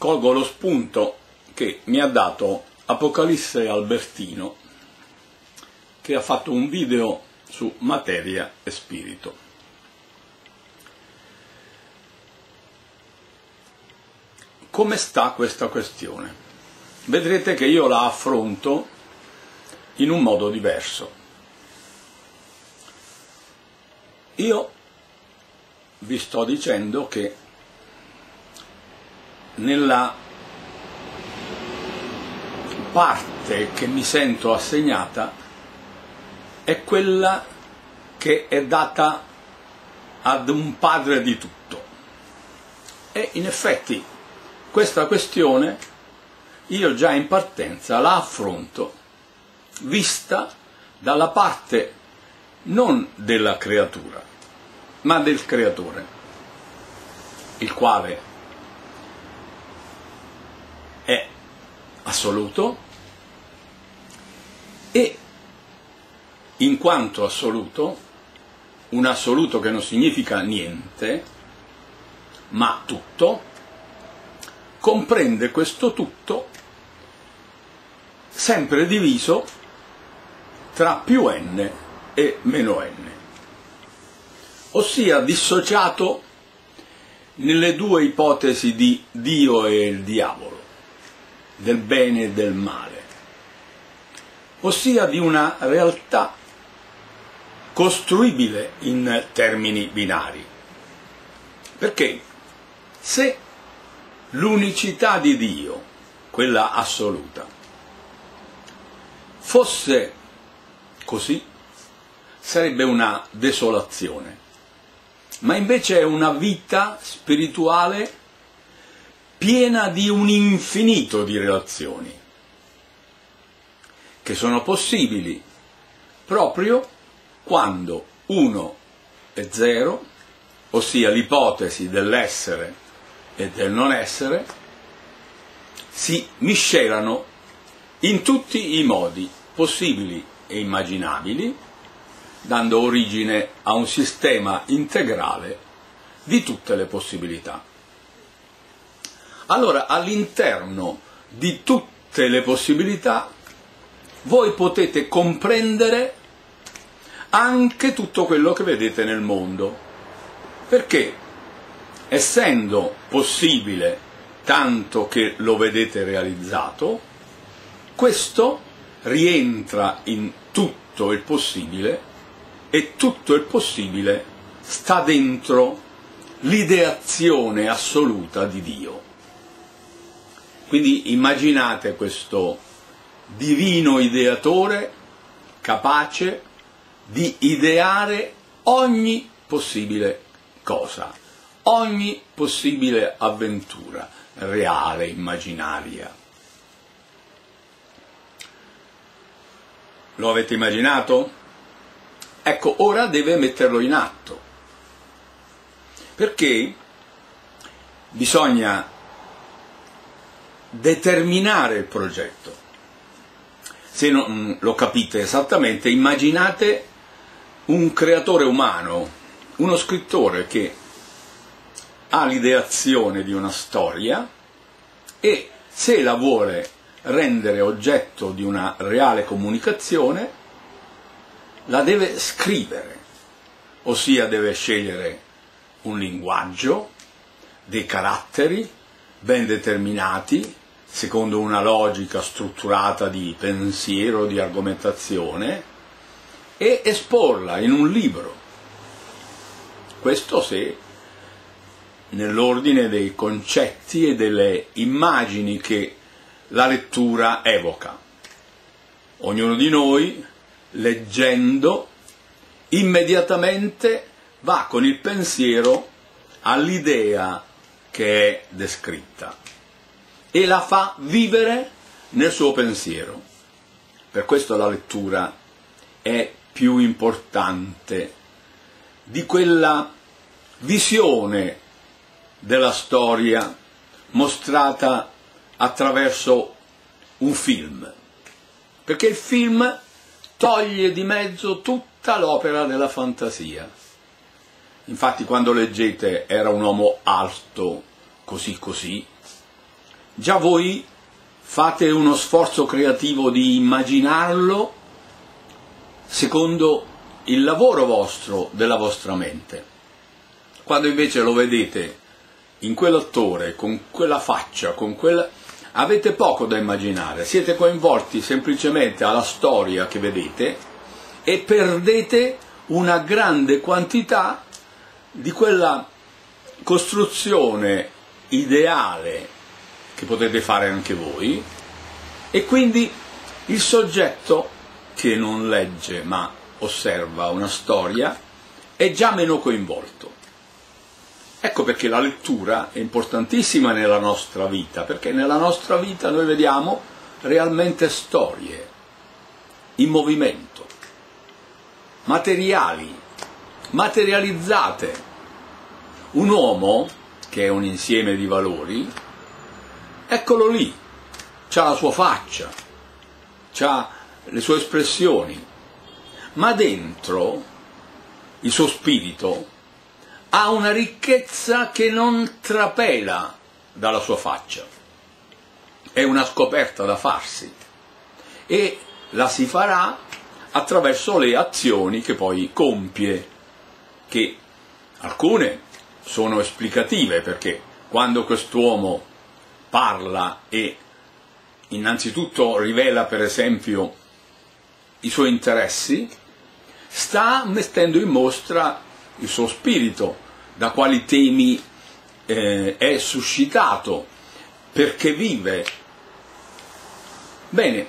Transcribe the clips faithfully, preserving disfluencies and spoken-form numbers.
colgo lo spunto che mi ha dato Apocalisse Albertino, che ha fatto un video su materia e spirito. Come sta questa questione? Vedrete che io la affronto in un modo diverso. Io vi sto dicendo che nella parte che mi sento assegnata è quella che è data ad un padre di tutto. E in effetti questa questione io già in partenza la affronto vista dalla parte non della creatura, ma del creatore, il quale è assoluto e, in quanto assoluto, un assoluto che non significa niente, ma tutto, comprende questo tutto sempre diviso tra più n e meno n, ossia dissociato nelle due ipotesi di Dio e il diavolo, del bene e del male, ossia di una realtà costruibile in termini binari. Perché se l'unicità di Dio, quella assoluta, fosse così, sarebbe una desolazione, ma invece è una vita spirituale piena di un infinito di relazioni, che sono possibili proprio quando uno e zero, ossia l'ipotesi dell'essere e del non essere, si miscelano in tutti i modi possibili e immaginabili, dando origine a un sistema integrale di tutte le possibilità. Allora, all'interno di tutte le possibilità, voi potete comprendere anche tutto quello che vedete nel mondo, perché essendo possibile tanto che lo vedete realizzato, questo rientra in tutto il possibile e tutto il possibile sta dentro l'ideazione assoluta di Dio. Quindi immaginate questo divino ideatore capace di ideare ogni possibile cosa, ogni possibile avventura, reale, immaginaria. Lo avete immaginato? Ecco, ora deve metterlo in atto, perché bisogna determinare il progetto. Se non lo capite esattamente, immaginate un creatore umano, uno scrittore che ha l'ideazione di una storia e se la vuole rendere oggetto di una reale comunicazione, la deve scrivere, ossia deve scegliere un linguaggio, dei caratteri ben determinati, secondo una logica strutturata di pensiero, di argomentazione, e esporla in un libro. Questo se nell'ordine dei concetti e delle immagini che la lettura evoca. Ognuno di noi, leggendo, immediatamente va con il pensiero all'idea che è descritta e la fa vivere nel suo pensiero. Per questo la lettura è più importante di quella visione della storia mostrata attraverso un film, perché il film toglie di mezzo tutta l'opera della fantasia. Infatti quando leggete Era un uomo alto così così, già voi fate uno sforzo creativo di immaginarlo secondo il lavoro vostro, della vostra mente. Quando invece lo vedete in quell'attore, con quella faccia, con quella... avete poco da immaginare, siete coinvolti semplicemente alla storia che vedete e perdete una grande quantità di quella costruzione ideale che potete fare anche voi, e quindi il soggetto che non legge ma osserva una storia è già meno coinvolto. Ecco perché la lettura è importantissima nella nostra vita, perché nella nostra vita noi vediamo realmente storie in movimento, materiali, materializzate. Un uomo, che è un insieme di valori, eccolo lì, c'ha la sua faccia, c'ha le sue espressioni, ma dentro il suo spirito ha una ricchezza che non trapela dalla sua faccia. È una scoperta da farsi e la si farà attraverso le azioni che poi compie, che alcune sono esplicative, perché quando quest'uomo parla e innanzitutto rivela per esempio i suoi interessi, sta mettendo in mostra il suo spirito, da quali temi eh, è suscitato, perché vive. Bene,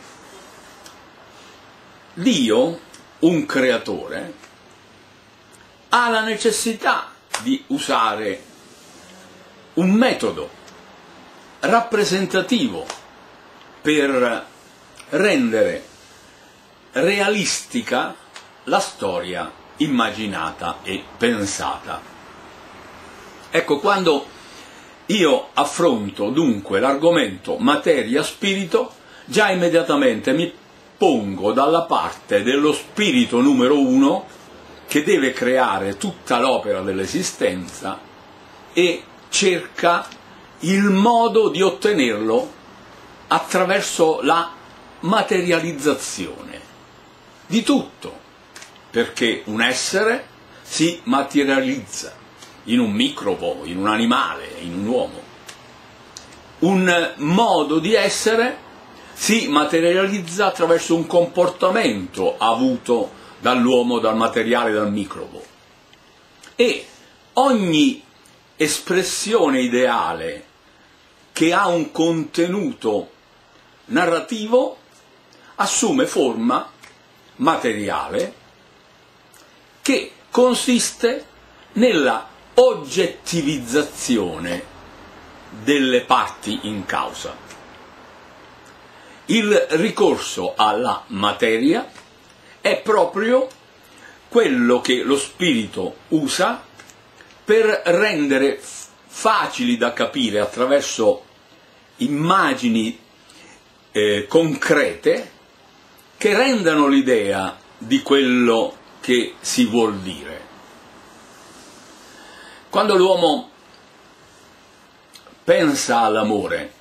Dio, un creatore, ha la necessità di usare un metodo rappresentativo per rendere realistica la storia immaginata e pensata. Ecco, quando io affronto dunque l'argomento materia-spirito, già immediatamente mi pongo dalla parte dello spirito numero uno, che deve creare tutta l'opera dell'esistenza e cerca il modo di ottenerlo attraverso la materializzazione di tutto, perché un essere si materializza in un microbo, in un animale, in un uomo. Un modo di essere si materializza attraverso un comportamento avuto dall'uomo, dal materiale, dal microbo. E ogni espressione ideale che ha un contenuto narrativo assume forma materiale che consiste nella oggettivizzazione delle parti in causa. Il ricorso alla materia è proprio quello che lo spirito usa per rendere facili da capire attraverso immagini eh, concrete che rendano l'idea di quello che si vuol dire. Quando l'uomo pensa all'amore,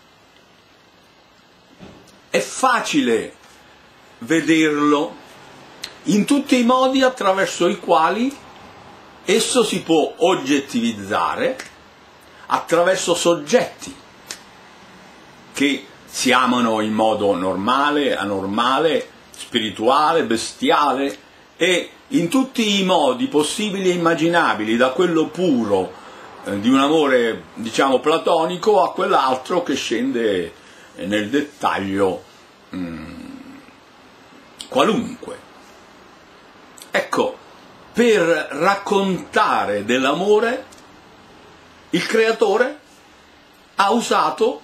è facile vederlo in tutti i modi attraverso i quali esso si può oggettivizzare, attraverso soggetti che si amano in modo normale, anormale, spirituale, bestiale, e in tutti i modi possibili e immaginabili, da quello puro eh, di un amore, diciamo, platonico, a quell'altro che scende nel dettaglio mh, qualunque. Ecco, per raccontare dell'amore, il creatore ha usato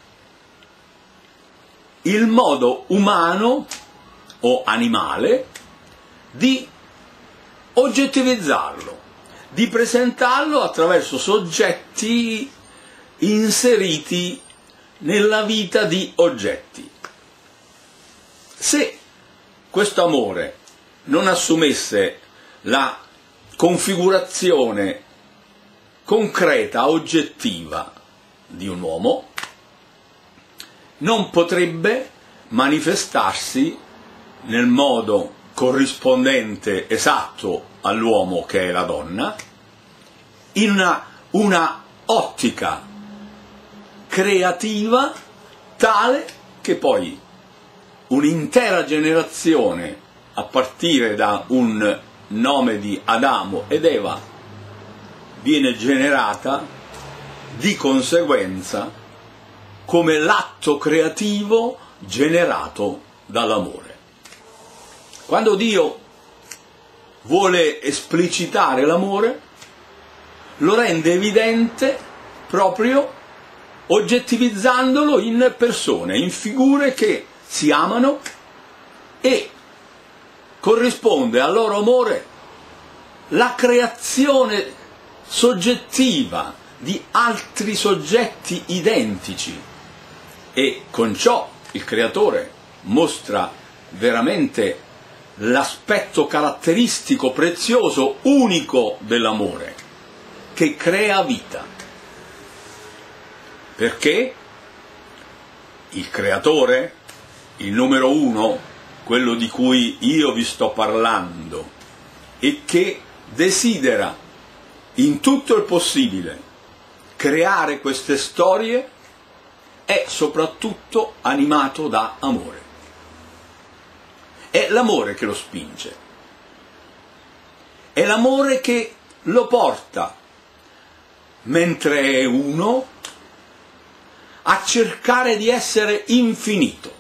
il modo umano o animale di oggettivizzarlo, di presentarlo attraverso soggetti inseriti nella vita di oggetti. Se questo amore non assumesse la configurazione concreta, oggettiva di un uomo, non potrebbe manifestarsi nel modo corrispondente, esatto all'uomo che è la donna, in una, una ottica creativa tale che poi un'intera generazione, a partire da un nome di Adamo ed Eva, viene generata di conseguenza come l'atto creativo generato dall'amore. Quando Dio vuole esplicitare l'amore, lo rende evidente proprio oggettivizzandolo in persone, in figure che si amano, e corrisponde al loro amore la creazione soggettiva di altri soggetti identici, e con ciò il creatore mostra veramente l'aspetto caratteristico, prezioso, unico dell'amore, che crea vita. Perché il creatore, il numero uno, quello di cui io vi sto parlando, e che desidera in tutto il possibile creare queste storie, è soprattutto animato da amore. È l'amore che lo spinge, è l'amore che lo porta, mentre è uno, a cercare di essere infinito,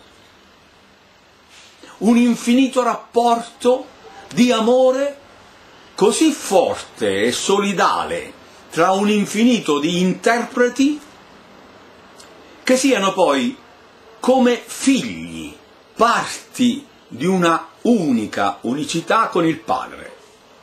un infinito rapporto di amore così forte e solidale tra un infinito di interpreti che siano poi come figli, parti di una unica unicità con il Padre,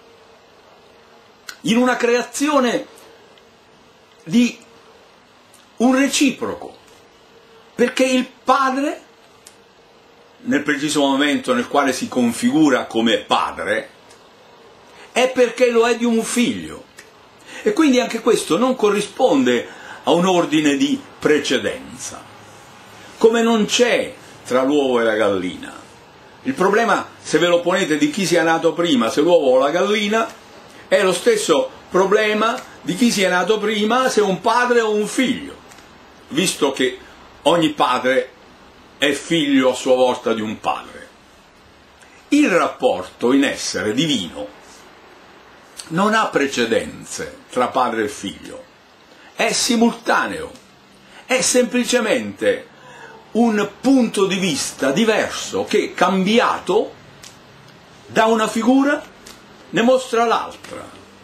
in una creazione di un reciproco, perché il Padre, nel preciso momento nel quale si configura come Padre, è perché lo è di un figlio, e quindi anche questo non corrisponde a un ordine di precedenza, come non c'è tra l'uovo e la gallina. Il problema, se ve lo ponete, di chi sia nato prima, se l'uovo o la gallina, è lo stesso problema di chi sia nato prima, se un padre o un figlio, visto che ogni padre è figlio a sua volta di un padre. Il rapporto in essere divino non ha precedenze tra padre e figlio, è simultaneo, è semplicemente un punto di vista diverso che, cambiato da una figura, ne mostra l'altra.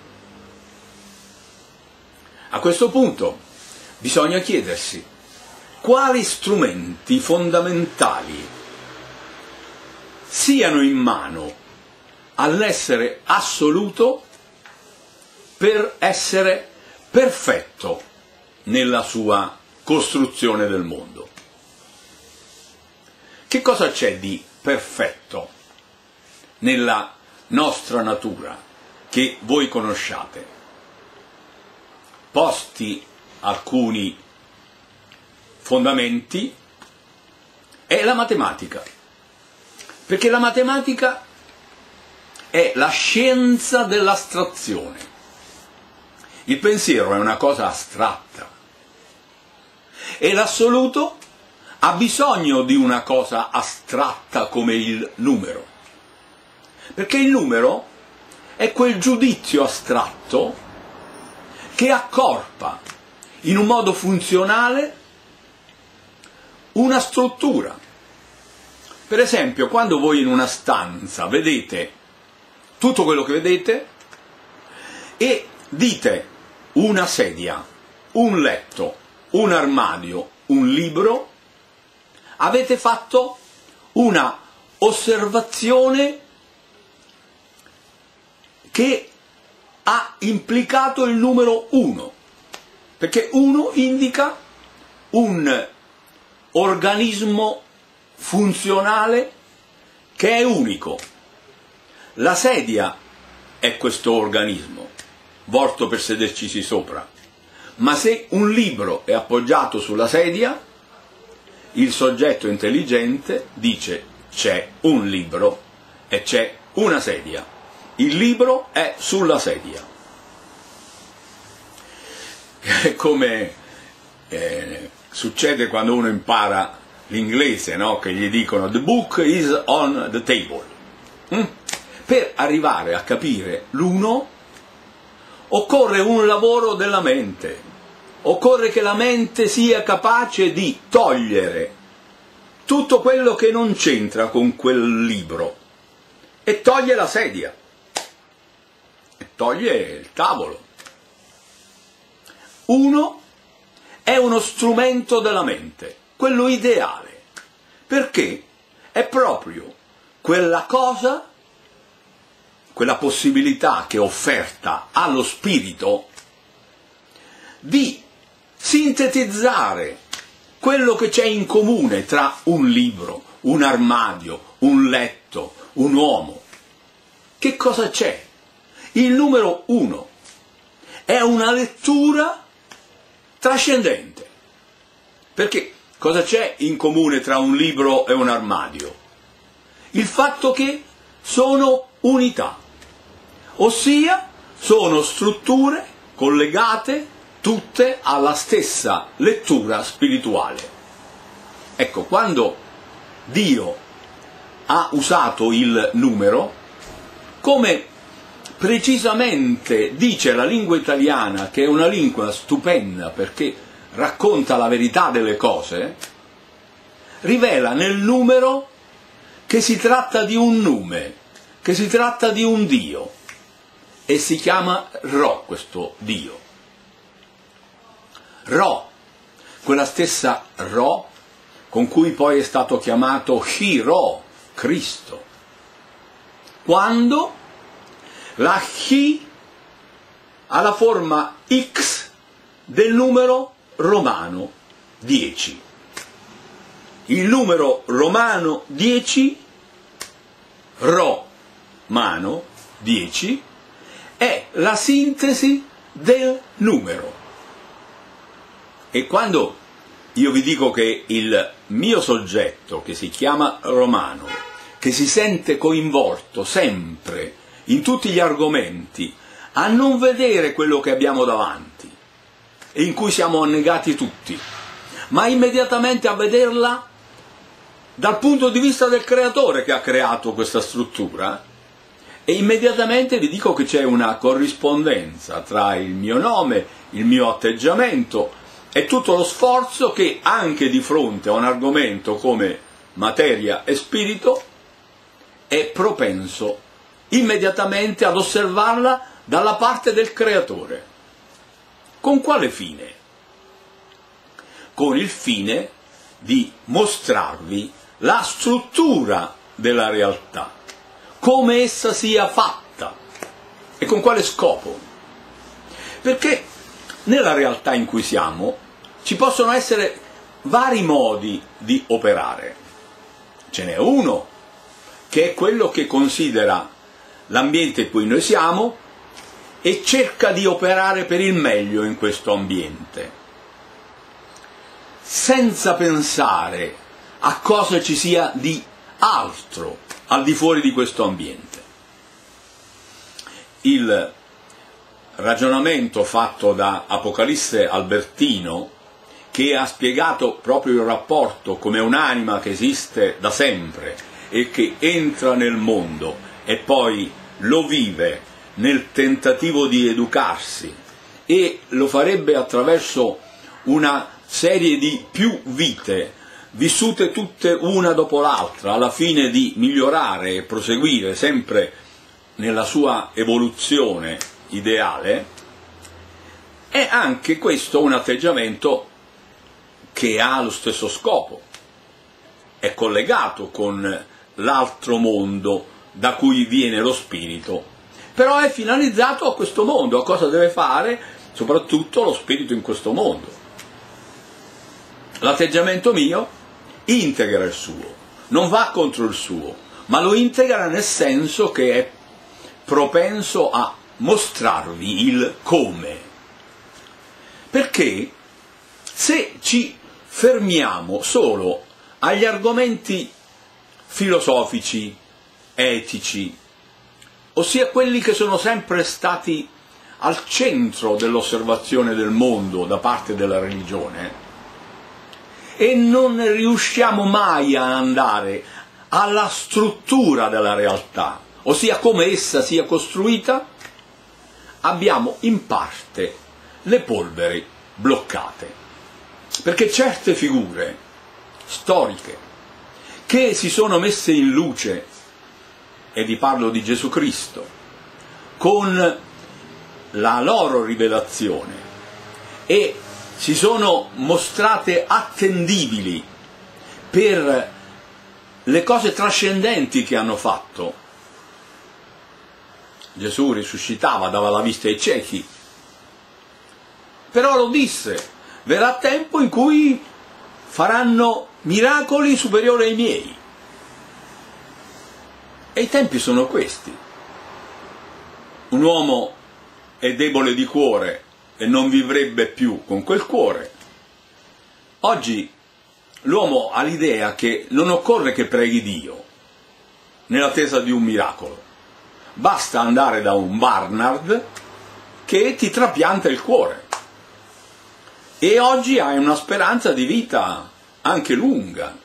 A questo punto bisogna chiedersi quali strumenti fondamentali siano in mano all'essere assoluto per essere perfetto nella sua costruzione del mondo. Che cosa c'è di perfetto nella nostra natura che voi conosciate? Posti alcuni fondamenti, è la matematica, perché la matematica è la scienza dell'astrazione. Il pensiero è una cosa astratta e l'assoluto ha bisogno di una cosa astratta come il numero, perché il numero è quel giudizio astratto che accorpa in un modo funzionale una struttura. Per esempio, quando voi in una stanza vedete tutto quello che vedete e dite una sedia, un letto, un armadio, un libro, avete fatto una osservazione che ha implicato il numero uno, perché uno indica un organismo funzionale che è unico. La sedia è questo organismo, volto per sedercisi sopra, ma se un libro è appoggiato sulla sedia, il soggetto intelligente dice c'è un libro e c'è una sedia. Il libro è sulla sedia. Come eh, succede quando uno impara l'inglese, no? Che gli dicono the book is on the table. Mm? Per arrivare a capire l'uno occorre un lavoro della mente, occorre che la mente sia capace di togliere tutto quello che non c'entra con quel libro e toglie la sedia e toglie il tavolo. Uno è uno strumento della mente, quello ideale, perché è proprio quella cosa, quella possibilità che è offerta allo spirito di sintetizzare quello che c'è in comune tra un libro, un armadio, un letto, un uomo. Che cosa c'è? Il numero uno è una lettura trascendente. Perché cosa c'è in comune tra un libro e un armadio? Il fatto che sono unità, ossia sono strutture collegate tutte alla stessa lettura spirituale. Ecco, quando Dio ha usato il numero, come precisamente dice la lingua italiana, che è una lingua stupenda perché racconta la verità delle cose, rivela nel numero che si tratta di un nume, che si tratta di un Dio, e si chiama Ro questo Dio. Ro, quella stessa Ro con cui poi è stato chiamato Chi-Ro, Cristo. Quando la Chi ha la forma X del numero romano dieci. Il numero romano dieci, Ro-mano dieci, è la sintesi del numero. E quando io vi dico che il mio soggetto, che si chiama Romano, che si sente coinvolto sempre in tutti gli argomenti a non vedere quello che abbiamo davanti e in cui siamo annegati tutti, ma immediatamente a vederla dal punto di vista del creatore che ha creato questa struttura, e immediatamente vi dico che c'è una corrispondenza tra il mio nome, il mio atteggiamento e tutto lo sforzo che anche di fronte a un argomento come materia e spirito è propenso immediatamente ad osservarla dalla parte del creatore. Con quale fine? Con il fine di mostrarvi la struttura della realtà, come essa sia fatta e con quale scopo. Perché nella realtà in cui siamo ci possono essere vari modi di operare. Ce n'è uno che è quello che considera l'ambiente in cui noi siamo e cerca di operare per il meglio in questo ambiente, senza pensare a cosa ci sia di altro al di fuori di questo ambiente. Il ragionamento fatto da Apocalisse Albertino, che ha spiegato proprio il rapporto come un'anima che esiste da sempre e che entra nel mondo e poi lo vive nel tentativo di educarsi, e lo farebbe attraverso una serie di più vite, vissute tutte una dopo l'altra, alla fine di migliorare e proseguire sempre nella sua evoluzione ideale. È anche questo un atteggiamento che ha lo stesso scopo, è collegato con l'altro mondo da cui viene lo spirito, però è finalizzato a questo mondo, a cosa deve fare soprattutto lo spirito in questo mondo. L'atteggiamento mio integra il suo, non va contro il suo, ma lo integra nel senso che è propenso a mostrarvi il come. Perché se ci fermiamo solo agli argomenti filosofici, etici, ossia quelli che sono sempre stati al centro dell'osservazione del mondo da parte della religione, e non riusciamo mai ad andare alla struttura della realtà, ossia come essa sia costruita, abbiamo in parte le polveri bloccate. Perché certe figure storiche che si sono messe in luce, e vi parlo di Gesù Cristo, con la loro rivelazione, e si sono mostrate attendibili per le cose trascendenti che hanno fatto. Gesù risuscitava, dava la vista ai ciechi, però lo disse: verrà tempo in cui faranno miracoli superiori ai miei. E i tempi sono questi. Un uomo è debole di cuore e non vivrebbe più con quel cuore. Oggi l'uomo ha l'idea che non occorre che preghi Dio nell'attesa di un miracolo. Basta andare da un Barnard che ti trapianta il cuore. E oggi hai una speranza di vita anche lunga.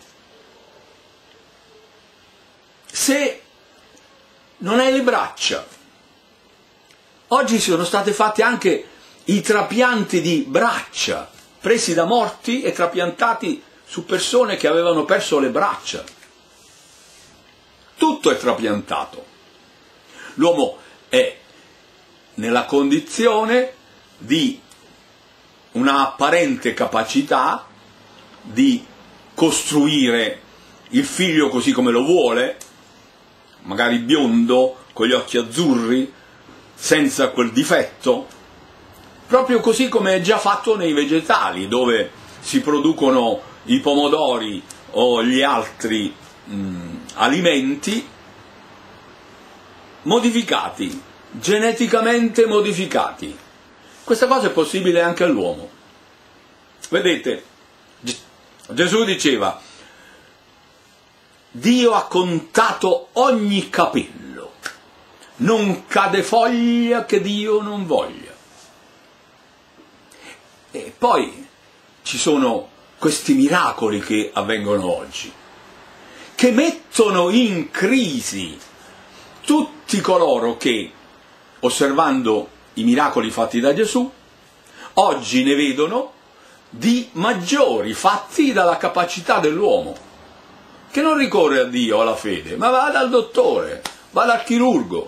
Se non hai le braccia, oggi sono state fatte anche i trapianti di braccia, presi da morti e trapiantati su persone che avevano perso le braccia. Tutto è trapiantato. L'uomo è nella condizione di una apparente capacità di costruire il figlio così come lo vuole, magari biondo, con gli occhi azzurri, senza quel difetto, proprio così come è già fatto nei vegetali, dove si producono i pomodori o gli altri mh, alimenti modificati, geneticamente modificati. Questa cosa è possibile anche all'uomo. Vedete, Gesù diceva: Dio ha contato ogni capello, non cade foglia che Dio non voglia. E poi ci sono questi miracoli che avvengono oggi, che mettono in crisi tutti coloro che, osservando i miracoli fatti da Gesù, oggi ne vedono di maggiori fatti dalla capacità dell'uomo, che non ricorre a Dio, alla fede, ma va dal dottore, va dal chirurgo.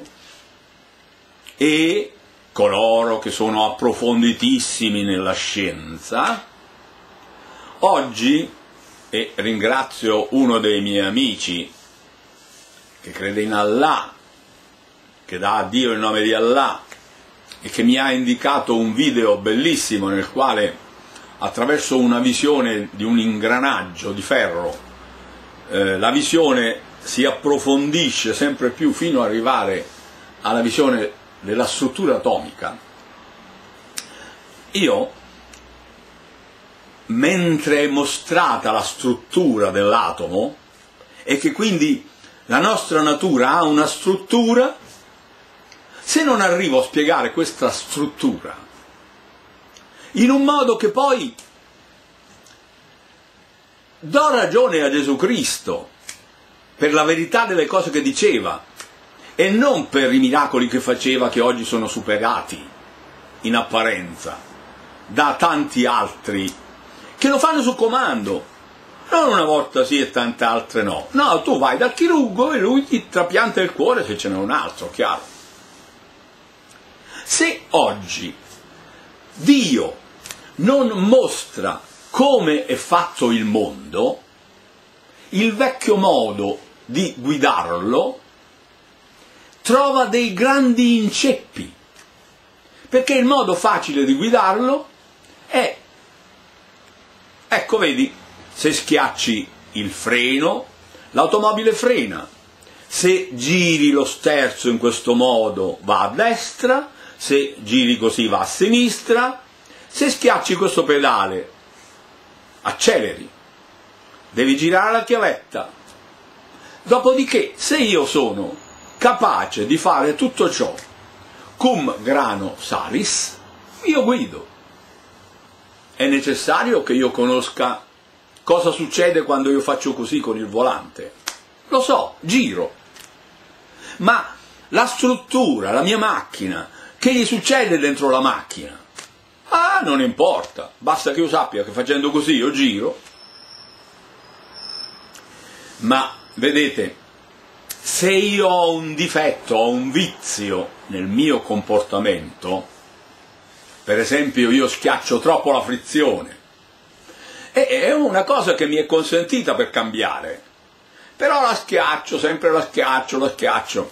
E coloro che sono approfonditissimi nella scienza, oggi, e ringrazio uno dei miei amici che crede in Allah, che dà a Dio il nome di Allah, e che mi ha indicato un video bellissimo nel quale, attraverso una visione di un ingranaggio di ferro, eh, la visione si approfondisce sempre più fino ad arrivare alla visione della struttura atomica. Io, mentre è mostrata la struttura dell'atomo, e che quindi la nostra natura ha una struttura, se non arrivo a spiegare questa struttura in un modo che poi do ragione a Gesù Cristo per la verità delle cose che diceva e non per i miracoli che faceva, che oggi sono superati in apparenza da tanti altri che lo fanno su comando, non una volta sì e tante altre no. No, tu vai dal chirurgo e lui ti trapianta il cuore se ce n'è un altro, chiaro. Se oggi Dio non mostra come è fatto il mondo, il vecchio modo di guidarlo trova dei grandi inceppi, perché il modo facile di guidarlo è, ecco vedi, se schiacci il freno, l'automobile frena, se giri lo sterzo in questo modo va a destra, se giri così va a sinistra, se schiacci questo pedale acceleri. devi girare la chiavetta. Dopodiché, se io sono capace di fare tutto ciò, cum grano salis, io guido. È necessario che io conosca cosa succede quando io faccio così con il volante. Lo so, giro. Ma la struttura, la mia macchina, che gli succede dentro la macchina? Ah, non importa, basta che io sappia che facendo così io giro. Ma, vedete, se io ho un difetto, ho un vizio nel mio comportamento, per esempio io schiaccio troppo la frizione, e è una cosa che mi è consentita per cambiare, però la schiaccio, sempre la schiaccio, la schiaccio,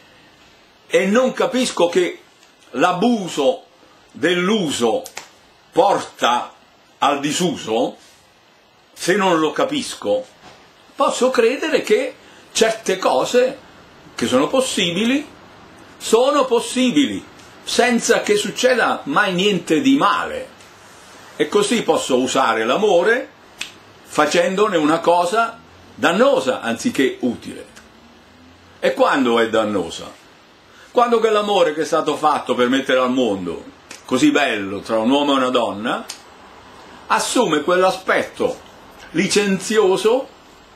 e non capisco che l'abuso dell'uso porta al disuso. Se non lo capisco, posso credere che certe cose che sono possibili, sono possibili, senza che succeda mai niente di male. E così posso usare l'amore facendone una cosa dannosa anziché utile. E quando è dannosa? Quando quell'amore che è stato fatto per mettere al mondo, così bello, tra un uomo e una donna, assume quell'aspetto licenzioso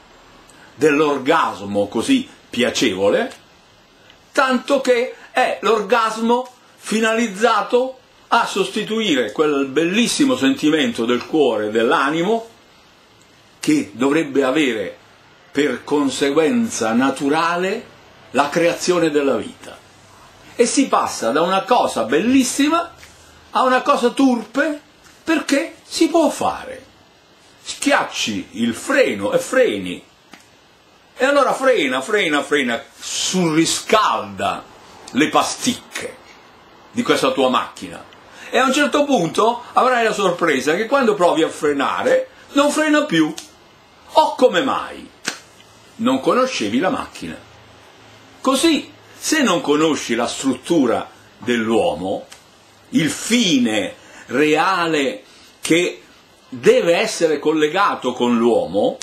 dell'orgasmo così piacevole, tanto che è l'orgasmo finalizzato a sostituire quel bellissimo sentimento del cuore e dell'animo che dovrebbe avere per conseguenza naturale la creazione della vita. E si passa da una cosa bellissima a una cosa turpe, perché si può fare. Schiacci il freno e freni. E allora frena, frena, frena, surriscalda le pasticche di questa tua macchina. E a un certo punto avrai la sorpresa che quando provi a frenare non frena più. O come mai? Non conoscevi la macchina. Così, se non conosci la struttura dell'uomo, il fine reale che deve essere collegato con l'uomo,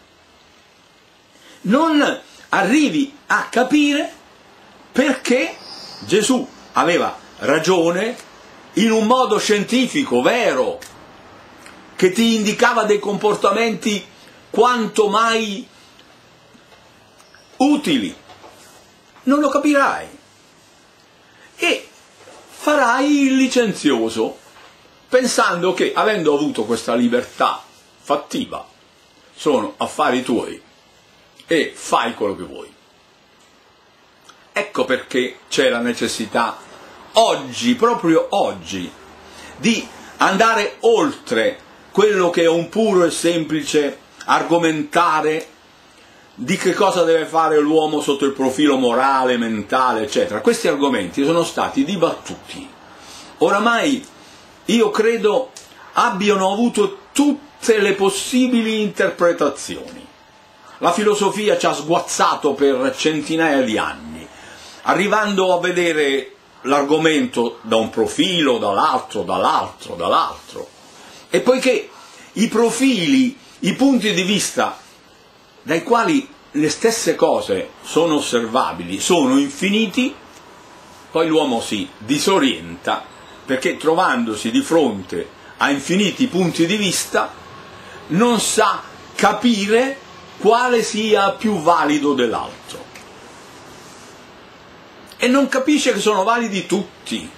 non arrivi a capire perché Gesù aveva ragione in un modo scientifico, vero, che ti indicava dei comportamenti quanto mai utili. Non lo capirai e farai il licenzioso, pensando che, avendo avuto questa libertà fattiva, sono affari tuoi e fai quello che vuoi. Ecco perché c'è la necessità oggi, proprio oggi, di andare oltre quello che è un puro e semplice argomentare di che cosa deve fare l'uomo sotto il profilo morale, mentale, eccetera. Questi argomenti sono stati dibattuti. Oramai io credo abbiano avuto tutte le possibili interpretazioni. La filosofia ci ha sguazzato per centinaia di anni, arrivando a vedere l'argomento da un profilo, dall'altro, dall'altro, dall'altro. E poiché i profili, i punti di vista dai quali le stesse cose sono osservabili, sono infiniti, poi l'uomo si disorienta, perché trovandosi di fronte a infiniti punti di vista non sa capire quale sia più valido dell'altro. E non capisce che sono validi tutti,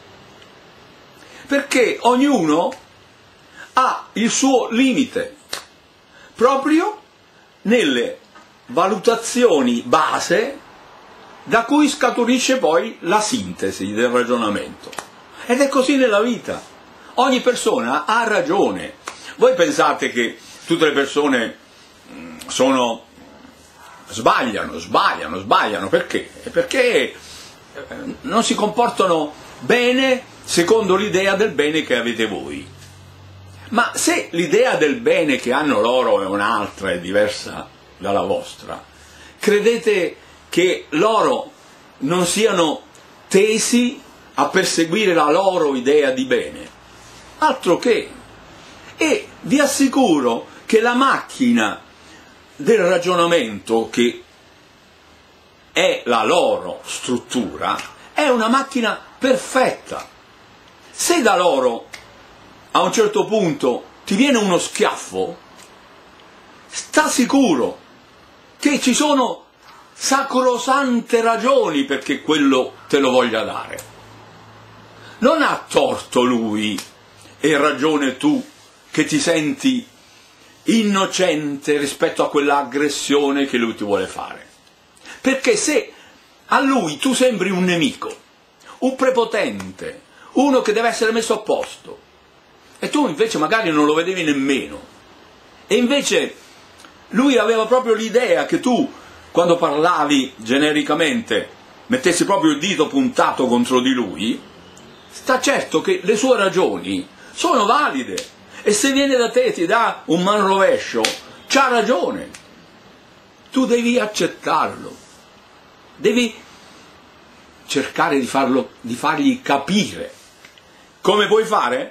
perché ognuno ha il suo limite, proprio nelle valutazioni base da cui scaturisce poi la sintesi del ragionamento. Ed è così nella vita. Ogni persona ha ragione. Voi pensate che tutte le persone sono sbagliano, sbagliano, sbagliano, perché? Perché non si comportano bene secondo l'idea del bene che avete voi. Ma se l'idea del bene che hanno loro è un'altra, è diversa dalla vostra, credete che loro non siano tesi a perseguire la loro idea di bene? Altro che! E vi assicuro che la macchina del ragionamento, che è la loro struttura, è una macchina perfetta. Se da loro a un certo punto ti viene uno schiaffo, sta sicuro che ci sono sacrosante ragioni perché quello te lo voglia dare. Non ha torto lui e ragione tu che ti senti innocente rispetto a quell'aggressione che lui ti vuole fare. Perché se a lui tu sembri un nemico, un prepotente, uno che deve essere messo a posto, e tu invece magari non lo vedevi nemmeno, e invece lui aveva proprio l'idea che tu, quando parlavi genericamente, mettessi proprio il dito puntato contro di lui, sta certo che le sue ragioni sono valide, e se viene da te e ti dà un manrovescio, c'ha ragione. Tu devi accettarlo, devi cercare di farlo, di fargli capire. Come puoi fare?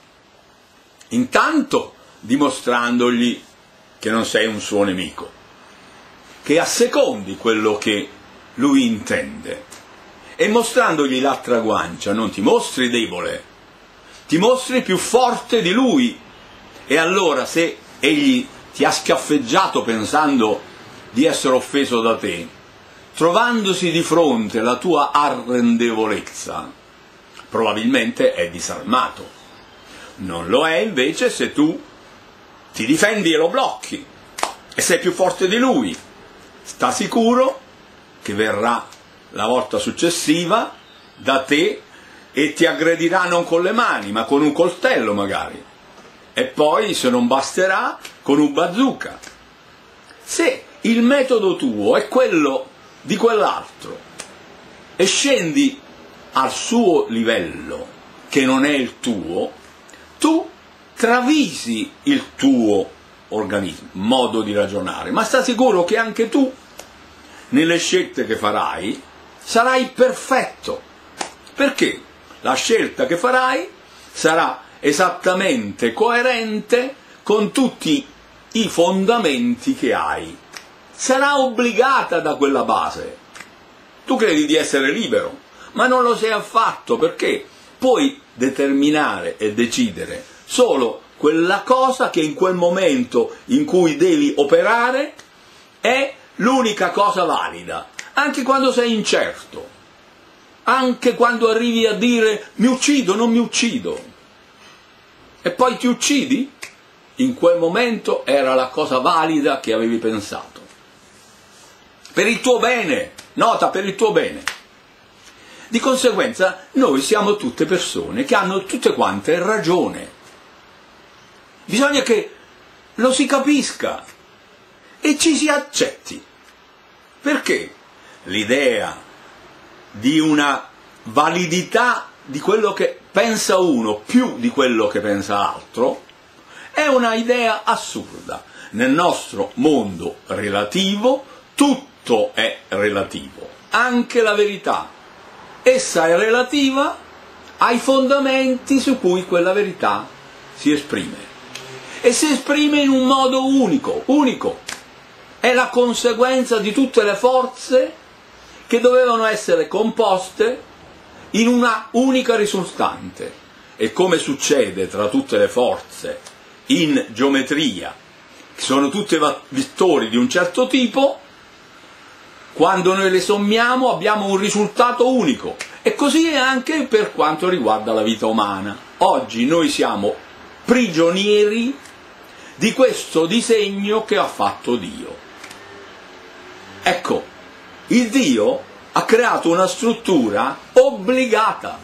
Intanto dimostrandogli che non sei un suo nemico, che assecondi quello che lui intende, e mostrandogli l'altra guancia non ti mostri debole, ti mostri più forte di lui. E allora, se egli ti ha schiaffeggiato pensando di essere offeso da te, trovandosi di fronte alla tua arrendevolezza, probabilmente è disarmato. Non lo è invece se tu ti difendi e lo blocchi, e sei più forte di lui. Sta sicuro che verrà la volta successiva da te e ti aggredirà non con le mani, ma con un coltello magari, e poi, se non basterà, con un bazooka. Se il metodo tuo è quello di quell'altro e scendi al suo livello, che non è il tuo, tu travisi il tuo organismo, modo di ragionare, ma sta sicuro che anche tu, nelle scelte che farai, sarai perfetto, perché la scelta che farai sarà esattamente coerente con tutti i fondamenti che hai, sarà obbligata da quella base. Tu credi di essere libero, ma non lo sei affatto, perché puoi determinare e decidere solo quella cosa che in quel momento in cui devi operare è l'unica cosa valida, anche quando sei incerto, anche quando arrivi a dire mi uccido, non mi uccido, e poi ti uccidi, in quel momento era la cosa valida che avevi pensato. Per il tuo bene, nota, per il tuo bene. Di conseguenza noi siamo tutte persone che hanno tutte quante ragione. Bisogna che lo si capisca e ci si accetti. Perché l'idea di una validità di quello che pensa uno più di quello che pensa l'altro è una idea assurda. Nel nostro mondo relativo tutto è relativo, anche la verità. Essa è relativa ai fondamenti su cui quella verità si esprime, e si esprime in un modo unico, unico. È la conseguenza di tutte le forze che dovevano essere composte in una unica risultante. E come succede tra tutte le forze in geometria, che sono tutte vettori di un certo tipo, quando noi le sommiamo abbiamo un risultato unico. E così è anche per quanto riguarda la vita umana. Oggi noi siamo prigionieri di questo disegno che ha fatto Dio. Ecco, il Dio ha creato una struttura obbligata.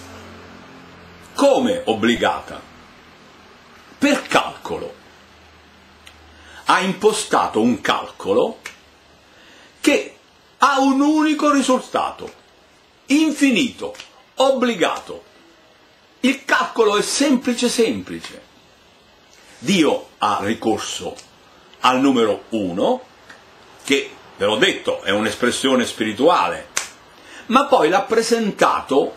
Come obbligata? Per calcolo. Ha impostato un calcolo che ha un unico risultato, infinito, obbligato. Il calcolo è semplice semplice. Dio ha ricorso al numero uno, che, ve l'ho detto, è un'espressione spirituale, ma poi l'ha presentato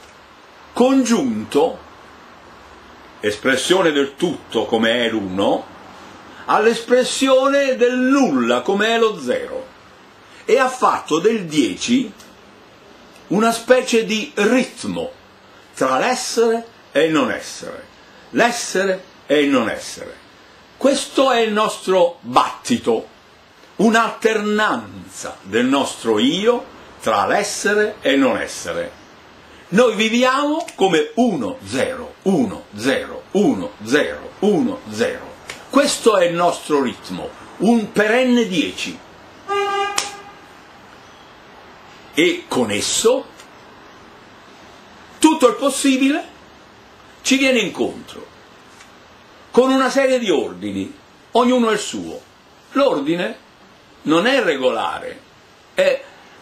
congiunto, espressione del tutto come è l'uno, all'espressione del nulla come è lo zero e ha fatto del dieci una specie di ritmo tra l'essere e il non essere, l'essere e il non essere. Questo è il nostro battito, un'alternanza del nostro io tra l'essere e il non essere. Noi viviamo come uno zero, uno zero, uno zero, uno zero. Questo è il nostro ritmo, un perenne dieci. E con esso tutto il possibile ci viene incontro, con una serie di ordini, ognuno è il suo. L'ordine non è regolare, è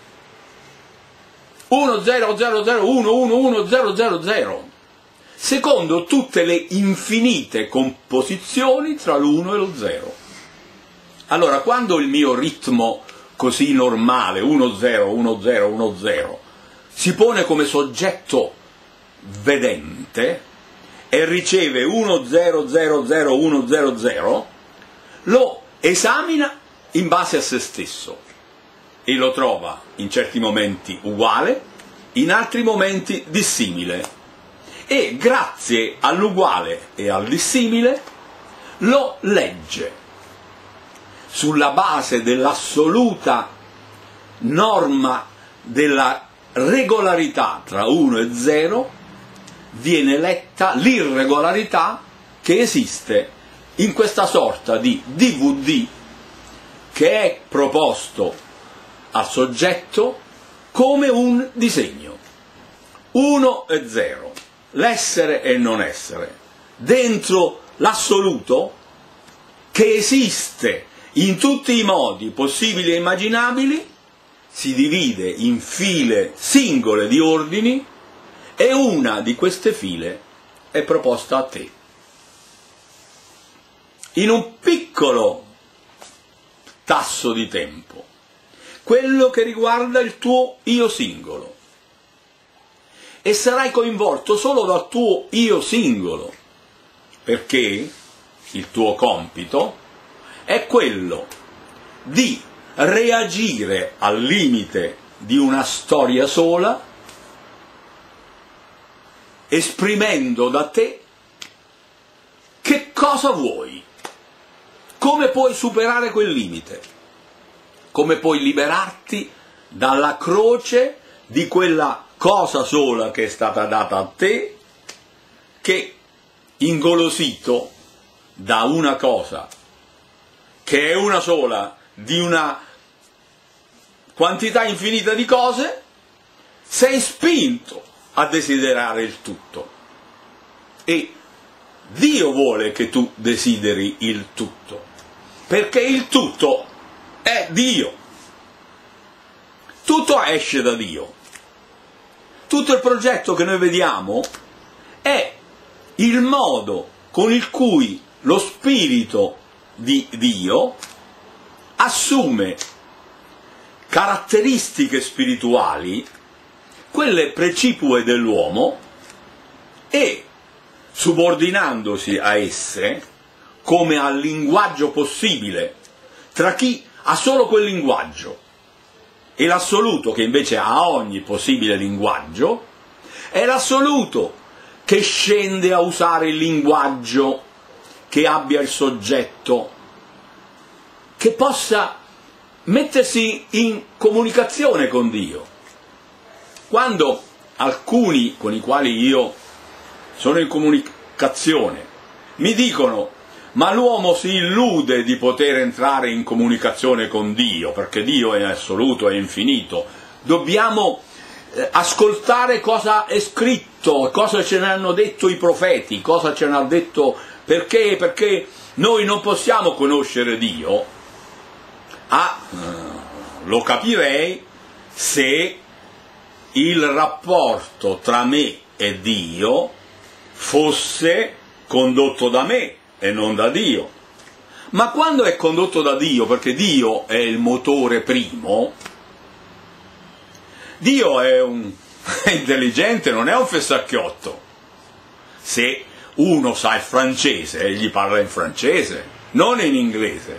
uno zero zero zero uno uno uno zero zero zero, secondo tutte le infinite composizioni tra l'uno e lo zero. Allora, quando il mio ritmo così normale, uno zero uno zero uno zero, si pone come soggetto vedente e riceve uno zero zero zero uno zero zero, lo esamina in base a se stesso e lo trova in certi momenti uguale, in altri momenti dissimile, e grazie all'uguale e al dissimile lo legge sulla base dell'assoluta norma della regolarità tra uno e zero. Viene letta l'irregolarità che esiste in questa sorta di D V D che è proposto al soggetto come un disegno. uno e zero, l'essere e il non essere, dentro l'assoluto che esiste in tutti i modi possibili e immaginabili, si divide in file singole di ordini e una di queste file è proposta a te. In un piccolo tasso di tempo, quello che riguarda il tuo io singolo, e sarai coinvolto solo dal tuo io singolo, perché il tuo compito è quello di reagire al limite di una storia sola, esprimendo da te che cosa vuoi, come puoi superare quel limite, come puoi liberarti dalla croce di quella cosa sola che è stata data a te, che ingolosito da una cosa che è una sola di una quantità infinita di cose, sei spinto a desiderare il tutto. E Dio vuole che tu desideri il tutto, perché il tutto è Dio. Tutto esce da Dio. Tutto il progetto che noi vediamo è il modo con il cui lo spirito di Dio assume caratteristiche spirituali, quelle precipue dell'uomo, e subordinandosi a esse come al linguaggio possibile tra chi ha solo quel linguaggio e l'assoluto che invece ha ogni possibile linguaggio, è l'assoluto che scende a usare il linguaggio che abbia il soggetto, che possa mettersi in comunicazione con Dio. Quando alcuni con i quali io sono in comunicazione mi dicono: ma l'uomo si illude di poter entrare in comunicazione con Dio, perché Dio è assoluto, è infinito, dobbiamo eh, ascoltare cosa è scritto, cosa ce ne hanno detto i profeti, cosa ce ne ha detto, perché, perché noi non possiamo conoscere Dio. Ah, lo capirei se il rapporto tra me e Dio fosse condotto da me e non da Dio. Ma quando è condotto da Dio, perché Dio è il motore primo, Dio è un è intelligente, non è un fessacchiotto. Se uno sa il francese e gli parla in francese, non in inglese.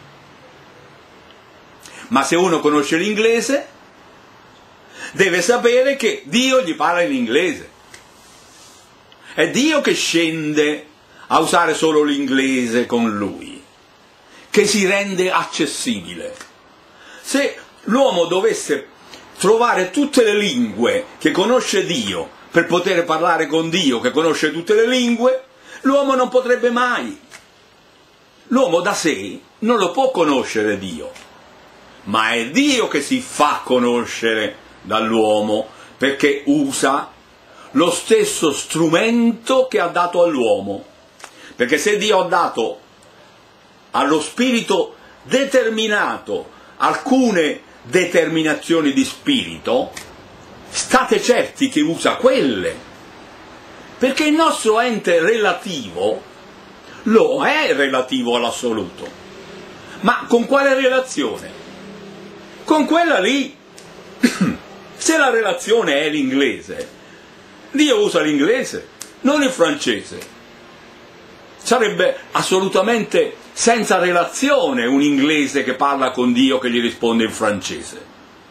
Ma se uno conosce l'inglese, deve sapere che Dio gli parla in inglese. È Dio che scende a usare solo l'inglese con lui, che si rende accessibile. Se l'uomo dovesse trovare tutte le lingue che conosce Dio per poter parlare con Dio che conosce tutte le lingue, l'uomo non potrebbe mai. L'uomo da sé non lo può conoscere Dio, ma è Dio che si fa conoscere dall'uomo perché usa lo stesso strumento che ha dato all'uomo. Perché se Dio ha dato allo spirito determinato alcune determinazioni di spirito, state certi che usa quelle, perché il nostro ente relativo lo è relativo all'assoluto. Ma con quale relazione? Con quella lì. Se la relazione è l'inglese, Dio usa l'inglese, non il francese. Sarebbe assolutamente senza relazione un inglese che parla con Dio che gli risponde in francese.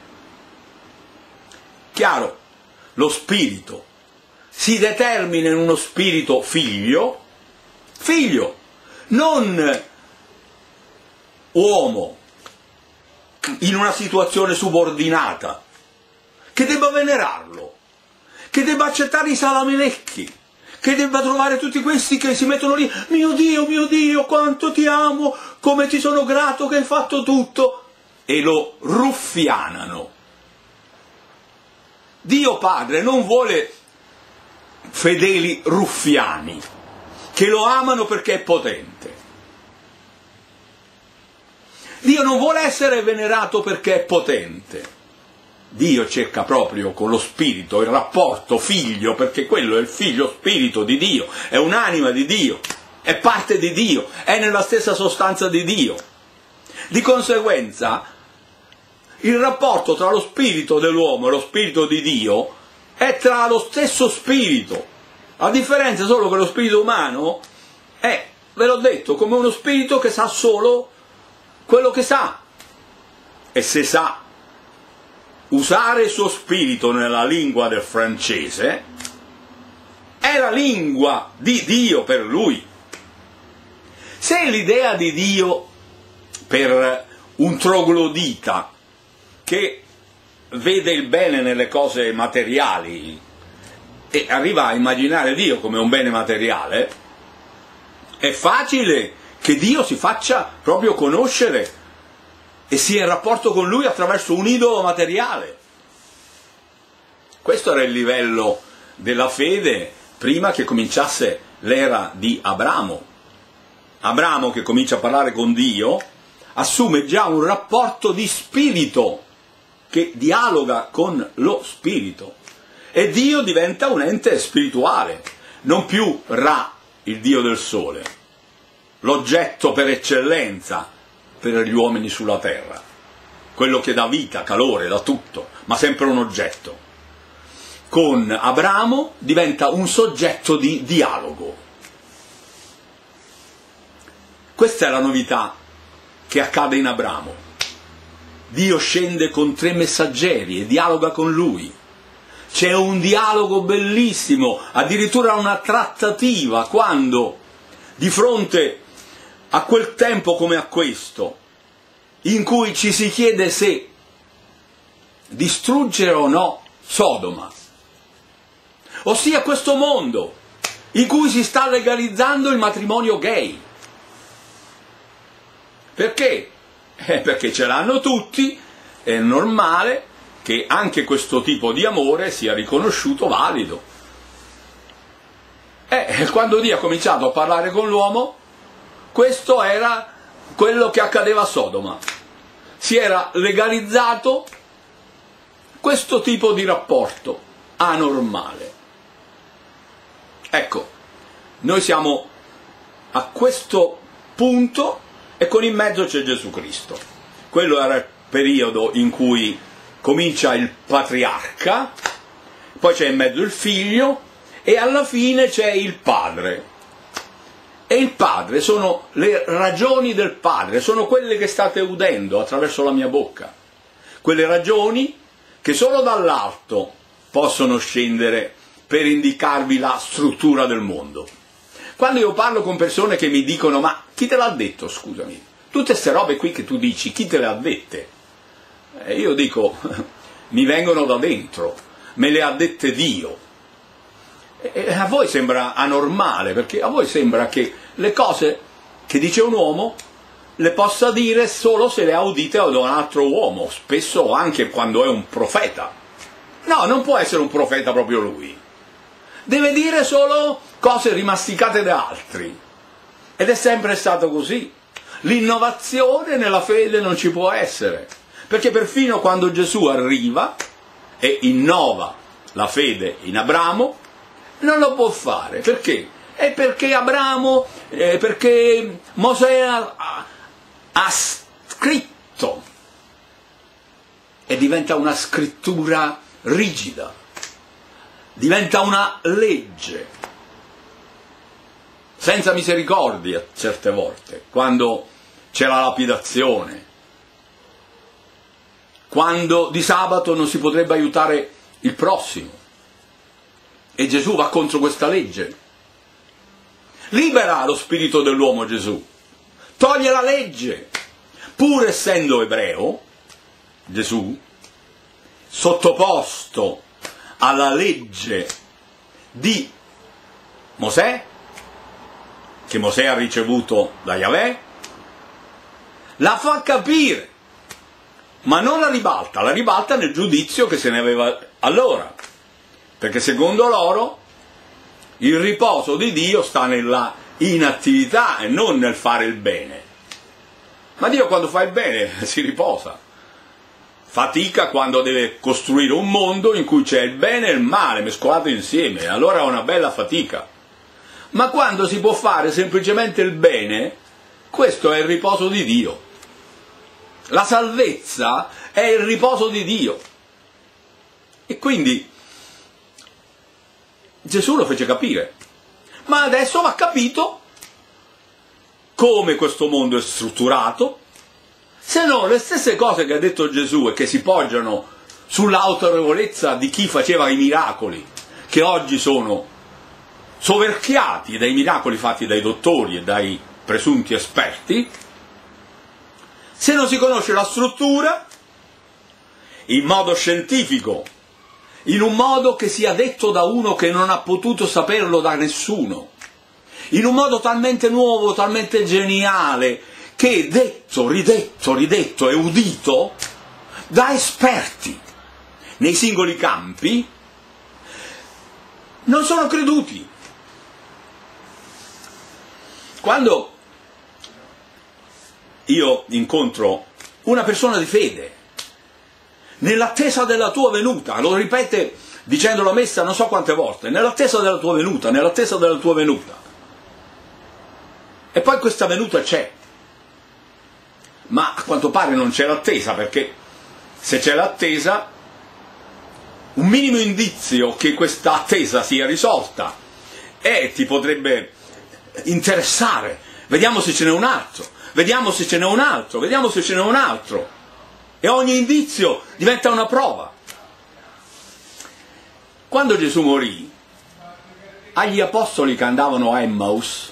Chiaro, lo spirito si determina in uno spirito figlio, figlio, non uomo, in una situazione subordinata, che debba venerarlo, che debba accettare i salamelecchi, che debba trovare tutti questi che si mettono lì, mio Dio, mio Dio, quanto ti amo, come ti sono grato che hai fatto tutto, e lo ruffianano. Dio Padre non vuole fedeli ruffiani, che lo amano perché è potente. Dio non vuole essere venerato perché è potente. Dio cerca proprio con lo spirito il rapporto figlio, perché quello è il figlio spirito di Dio, è un'anima di Dio, è parte di Dio, è nella stessa sostanza di Dio. Di conseguenza, il rapporto tra lo spirito dell'uomo e lo spirito di Dio è tra lo stesso spirito. La differenza è solo che lo spirito umano è, ve l'ho detto, come uno spirito che sa solo quello che sa. E se sa usare il suo spirito nella lingua del francese, è la lingua di Dio per lui. Se l'idea di Dio per un troglodita che vede il bene nelle cose materiali e arriva a immaginare Dio come un bene materiale, è facile che Dio si faccia proprio conoscere e sia in rapporto con lui attraverso un idolo materiale. Questo era il livello della fede prima che cominciasse l'era di Abramo. Abramo, che comincia a parlare con Dio, assume già un rapporto di spirito che dialoga con lo spirito, e Dio diventa un ente spirituale, non più Ra, il dio del sole, l'oggetto per eccellenza per gli uomini sulla terra, quello che dà vita, calore, dà tutto, ma sempre un oggetto. Con Abramo diventa un soggetto di dialogo. Questa è la novità che accade in Abramo. Dio scende con tre messaggeri e dialoga con lui. C'è un dialogo bellissimo, addirittura una trattativa, quando di fronte a quel tempo come a questo, in cui ci si chiede se distruggere o no Sodoma, ossia questo mondo in cui si sta legalizzando il matrimonio gay. Perché? Eh, perché ce l'hanno tutti, è normale che anche questo tipo di amore sia riconosciuto valido. E quando Dio ha cominciato a parlare con l'uomo, questo era quello che accadeva a Sodoma. Si era legalizzato questo tipo di rapporto anormale. Ecco, noi siamo a questo punto e con in mezzo c'è Gesù Cristo. Quello era il periodo in cui comincia il patriarca, poi c'è in mezzo il figlio e alla fine c'è il padre. e il Padre sono le ragioni del Padre, sono quelle che state udendo attraverso la mia bocca, quelle ragioni che solo dall'alto possono scendere per indicarvi la struttura del mondo. Quando io parlo con persone che mi dicono ma chi te l'ha detto, scusami, tutte queste robe qui che tu dici, chi te le ha dette? E io dico, mi vengono da dentro, me le ha dette Dio. E a voi sembra anormale, perché a voi sembra che le cose che dice un uomo le possa dire solo se le ha udite da un altro uomo, spesso anche quando è un profeta. No, non può essere un profeta proprio lui. Deve dire solo cose rimasticate da altri. Ed è sempre stato così. L'innovazione nella fede non ci può essere, perché perfino quando Gesù arriva e innova la fede in Abramo, non lo può fare. Perché? È perché Abramo, eh, perché Mosè ha, ha, ha scritto, e diventa una scrittura rigida, diventa una legge, senza misericordia certe volte, quando c'è la lapidazione, quando di sabato non si potrebbe aiutare il prossimo, e Gesù va contro questa legge. Libera lo spirito dell'uomo Gesù, toglie la legge, pur essendo ebreo, Gesù, sottoposto alla legge di Mosè, che Mosè ha ricevuto da Yahweh, la fa capire, ma non la ribalta, la ribalta nel giudizio che se ne aveva allora, perché secondo loro il riposo di Dio sta nella inattività e non nel fare il bene. Ma Dio quando fa il bene si riposa, fatica quando deve costruire un mondo in cui c'è il bene e il male mescolato insieme, allora è una bella fatica. Ma quando si può fare semplicemente il bene, questo è il riposo di Dio. La salvezza è il riposo di Dio. E quindi Gesù lo fece capire. Ma adesso va capito come questo mondo è strutturato, se no le stesse cose che ha detto Gesù e che si poggiano sull'autorevolezza di chi faceva i miracoli, che oggi sono soverchiati dai miracoli fatti dai dottori e dai presunti esperti, se non si conosce la struttura in modo scientifico, in un modo che sia detto da uno che non ha potuto saperlo da nessuno, in un modo talmente nuovo, talmente geniale, che detto, ridetto, ridetto e udito da esperti nei singoli campi, non sono creduti. Quando io incontro una persona di fede, nell'attesa della tua venuta, lo ripete dicendo la messa non so quante volte, nell'attesa della tua venuta, nell'attesa della tua venuta, e poi questa venuta c'è, ma a quanto pare non c'è l'attesa, perché se c'è l'attesa, un minimo indizio che questa attesa sia risolta e ti potrebbe interessare, vediamo se ce n'è un altro, vediamo se ce n'è un altro, vediamo se ce n'è un altro, e ogni indizio diventa una prova. Quando Gesù morì, agli apostoli che andavano a Emmaus,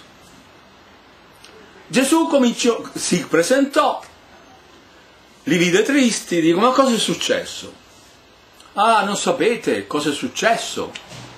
Gesù cominciò, si presentò, li vide tristi, dico: ma cosa è successo? Ah, non sapete cosa è successo?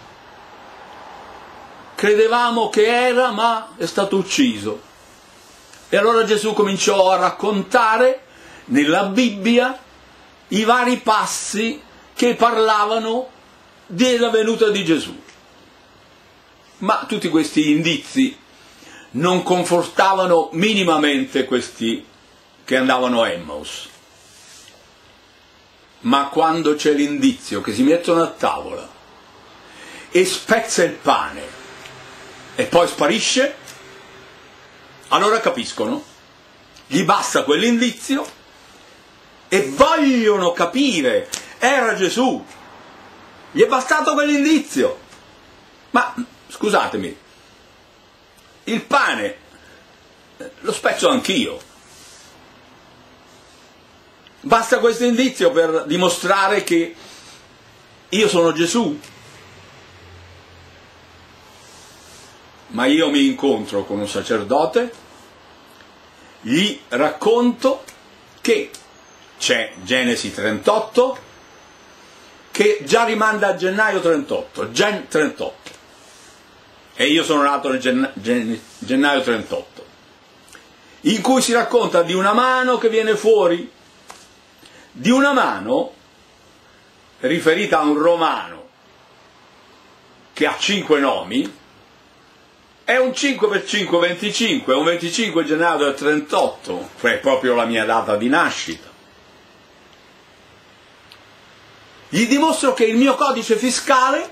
Credevamo che era, ma è stato ucciso. E allora Gesù cominciò a raccontare nella Bibbia i vari passi che parlavano della venuta di Gesù. Ma tutti questi indizi non confortavano minimamente questi che andavano a Emmaus. Ma quando c'è l'indizio che si mettono a tavola e spezza il pane e poi sparisce, allora capiscono, gli basta quell'indizio e vogliono capire, era Gesù, gli è bastato quell'indizio. Ma scusatemi, il pane lo spezzo anch'io. Basta questo indizio per dimostrare che io sono Gesù? Ma io mi incontro con un sacerdote, gli racconto che c'è Genesi trentotto, che già rimanda a gennaio trentotto, Gen trentotto, e io sono nato nel gen gen gennaio trentotto, in cui si racconta di una mano che viene fuori, di una mano riferita a un romano che ha cinque nomi, è un cinque per cinque venticinque, è un venticinque gennaio del trentotto, cioè proprio la mia data di nascita. Gli dimostro che il mio codice fiscale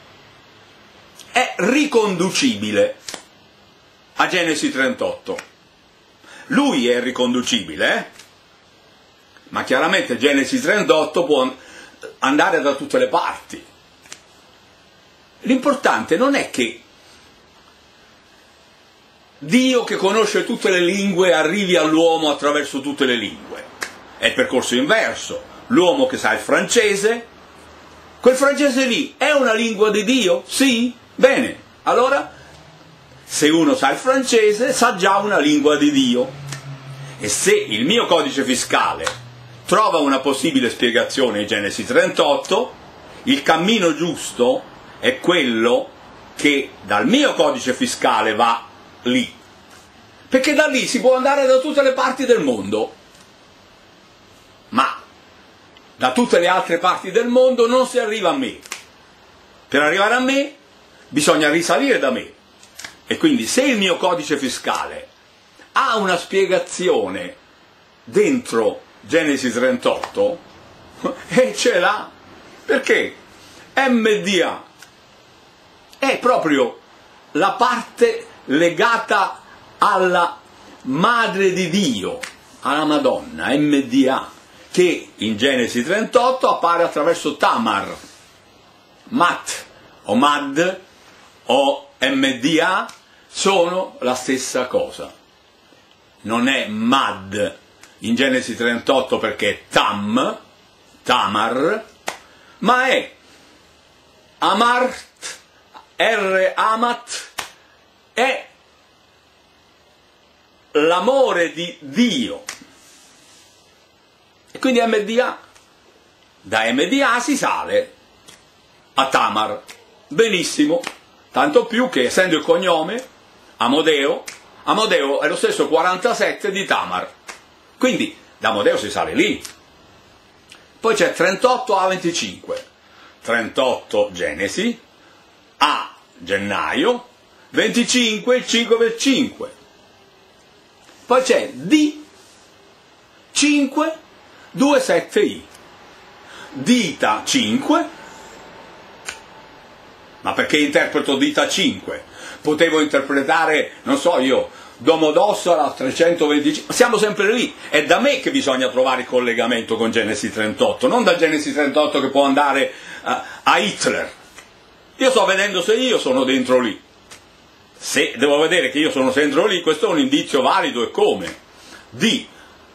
è riconducibile a Genesi trentotto. Lui è riconducibile, eh? Ma chiaramente Genesi trentotto può andare da tutte le parti. L'importante non è che Dio, che conosce tutte le lingue, arrivi all'uomo attraverso tutte le lingue. È il percorso inverso. L'uomo che sa il francese, quel francese lì è una lingua di Dio? Sì? Bene, allora se uno sa il francese sa già una lingua di Dio, e se il mio codice fiscale trova una possibile spiegazione in Genesi trentotto, il cammino giusto è quello che dal mio codice fiscale va lì, perché da lì si può andare da tutte le parti del mondo, ma da tutte le altre parti del mondo non si arriva a me. Per arrivare a me bisogna risalire da me, e quindi se il mio codice fiscale ha una spiegazione dentro Genesi trentotto, e ce l'ha, perché M D A è proprio la parte legata alla Madre di Dio, alla Madonna, M D A, che in Genesi trentotto appare attraverso Tamar. Mat o Mad o M D A sono la stessa cosa. Non è Mad in Genesi trentotto perché è Tam, Tamar, ma è Amart, R Amat, è l'amore di Dio. E quindi M D A, da M D A si sale a Tamar. Benissimo, tanto più che essendo il cognome Amodeo, Amodeo è lo stesso quarantasette di Tamar, quindi da Amodeo si sale lì. Poi c'è trentotto a venticinque, trentotto Genesi, a gennaio, venticinque il cinque per cinque, poi c'è D cinque due sette I, dita cinque, ma perché interpreto dita cinque? Potevo interpretare, non so io, Domodossola trecentoventicinque, siamo sempre lì, è da me che bisogna trovare il collegamento con Genesi trentotto, non da Genesi trentotto che può andare uh, a Hitler. Io sto vedendo se io sono dentro lì. Se devo vedere che io sono dentro lì, questo è un indizio valido, e come? D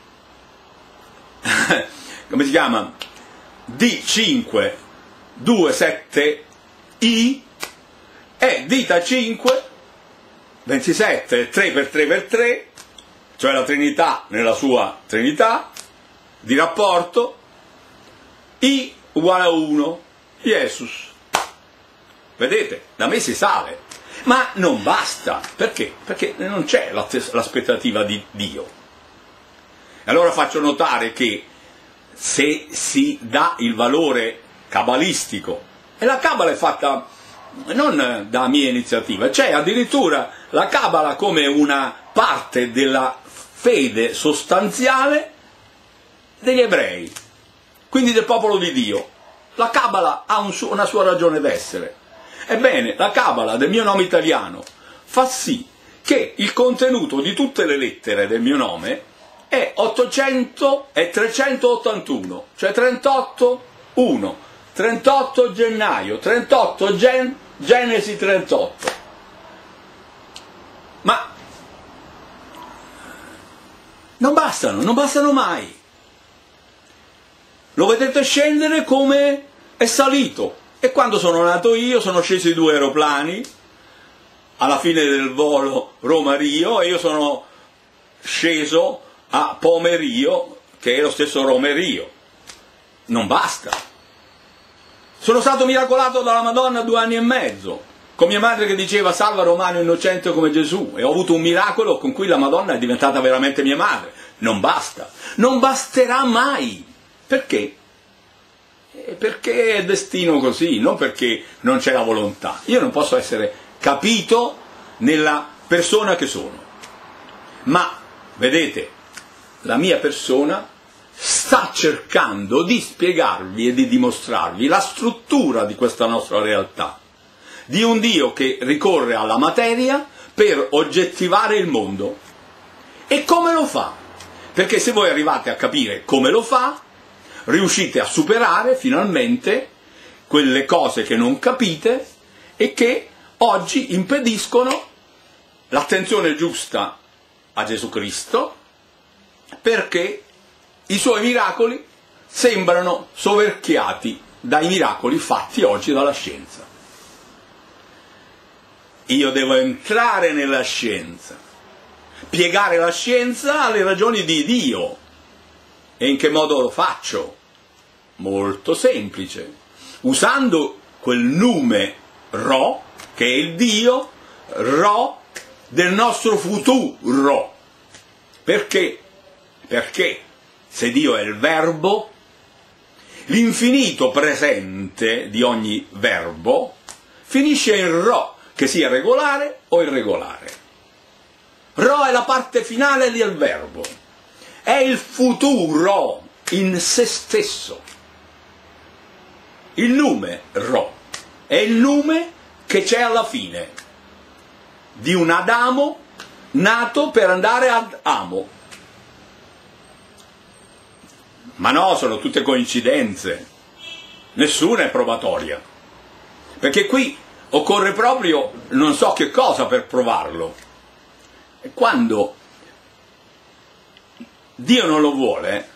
come si chiama? D cinque due sette I è dita cinque, ventisette, tre per tre per tre, cioè la Trinità nella sua Trinità, di rapporto, I uguale a uno, Jesus. Vedete? Da me si sale. Ma non basta. Perché? Perché non c'è l'aspettativa di Dio. Allora faccio notare che se si dà il valore cabalistico, e la Cabala è fatta non da mia iniziativa, c'è addirittura la Cabala come una parte della fede sostanziale degli ebrei, quindi del popolo di Dio. La Cabala ha un su- una sua ragione d'essere. Ebbene, la Cabala del mio nome italiano fa sì che il contenuto di tutte le lettere del mio nome è ottocento e trecentottantuno, cioè trentotto uno, trentotto gennaio, trentotto gen, Genesi trentotto. Ma non bastano, non bastano mai. Lo vedete scendere come è salito. E quando sono nato io sono scesi due aeroplani alla fine del volo Roma-Rio e io sono sceso a Pomerio, che è lo stesso Roma-Rio. Non basta. Sono stato miracolato dalla Madonna due anni e mezzo, con mia madre che diceva salva Romano innocente come Gesù, e ho avuto un miracolo con cui la Madonna è diventata veramente mia madre. Non basta, non basterà mai. Perché? Perché è destino così, non perché non c'è la volontà. Io non posso essere capito nella persona che sono, ma vedete, la mia persona sta cercando di spiegarvi e di dimostrarvi la struttura di questa nostra realtà, di un Dio che ricorre alla materia per oggettivare il mondo. E come lo fa? Perché se voi arrivate a capire come lo fa, riuscite a superare finalmente quelle cose che non capite e che oggi impediscono l'attenzione giusta a Gesù Cristo, perché i suoi miracoli sembrano soverchiati dai miracoli fatti oggi dalla scienza. Io devo entrare nella scienza, piegare la scienza alle ragioni di Dio. E in che modo lo faccio? Molto semplice, usando quel nume Ro, che è il Dio, Ro del nostro futuro. Perché? Perché se Dio è il verbo, l'infinito presente di ogni verbo finisce in Ro, che sia regolare o irregolare. Ro è la parte finale del verbo, è il futuro in se stesso. Il nume Ro è il nume che c'è alla fine di un Adamo nato per andare ad Amo. Ma no, sono tutte coincidenze, nessuna è probatoria, perché qui occorre proprio non so che cosa per provarlo. E quando Dio non lo vuole,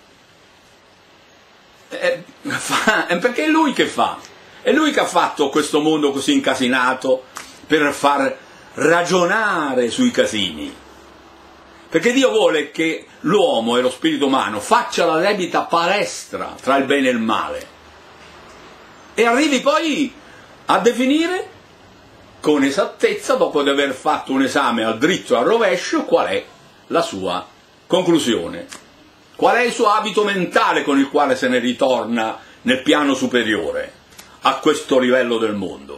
eh, fa, è perché è Lui che fa, è Lui che ha fatto questo mondo così incasinato per far ragionare sui casini. Perché Dio vuole che l'uomo e lo spirito umano faccia la debita palestra tra il bene e il male e arrivi poi a definire con esattezza, dopo di aver fatto un esame al dritto e al rovescio, qual è la sua conclusione, qual è il suo abito mentale con il quale se ne ritorna nel piano superiore a questo livello del mondo.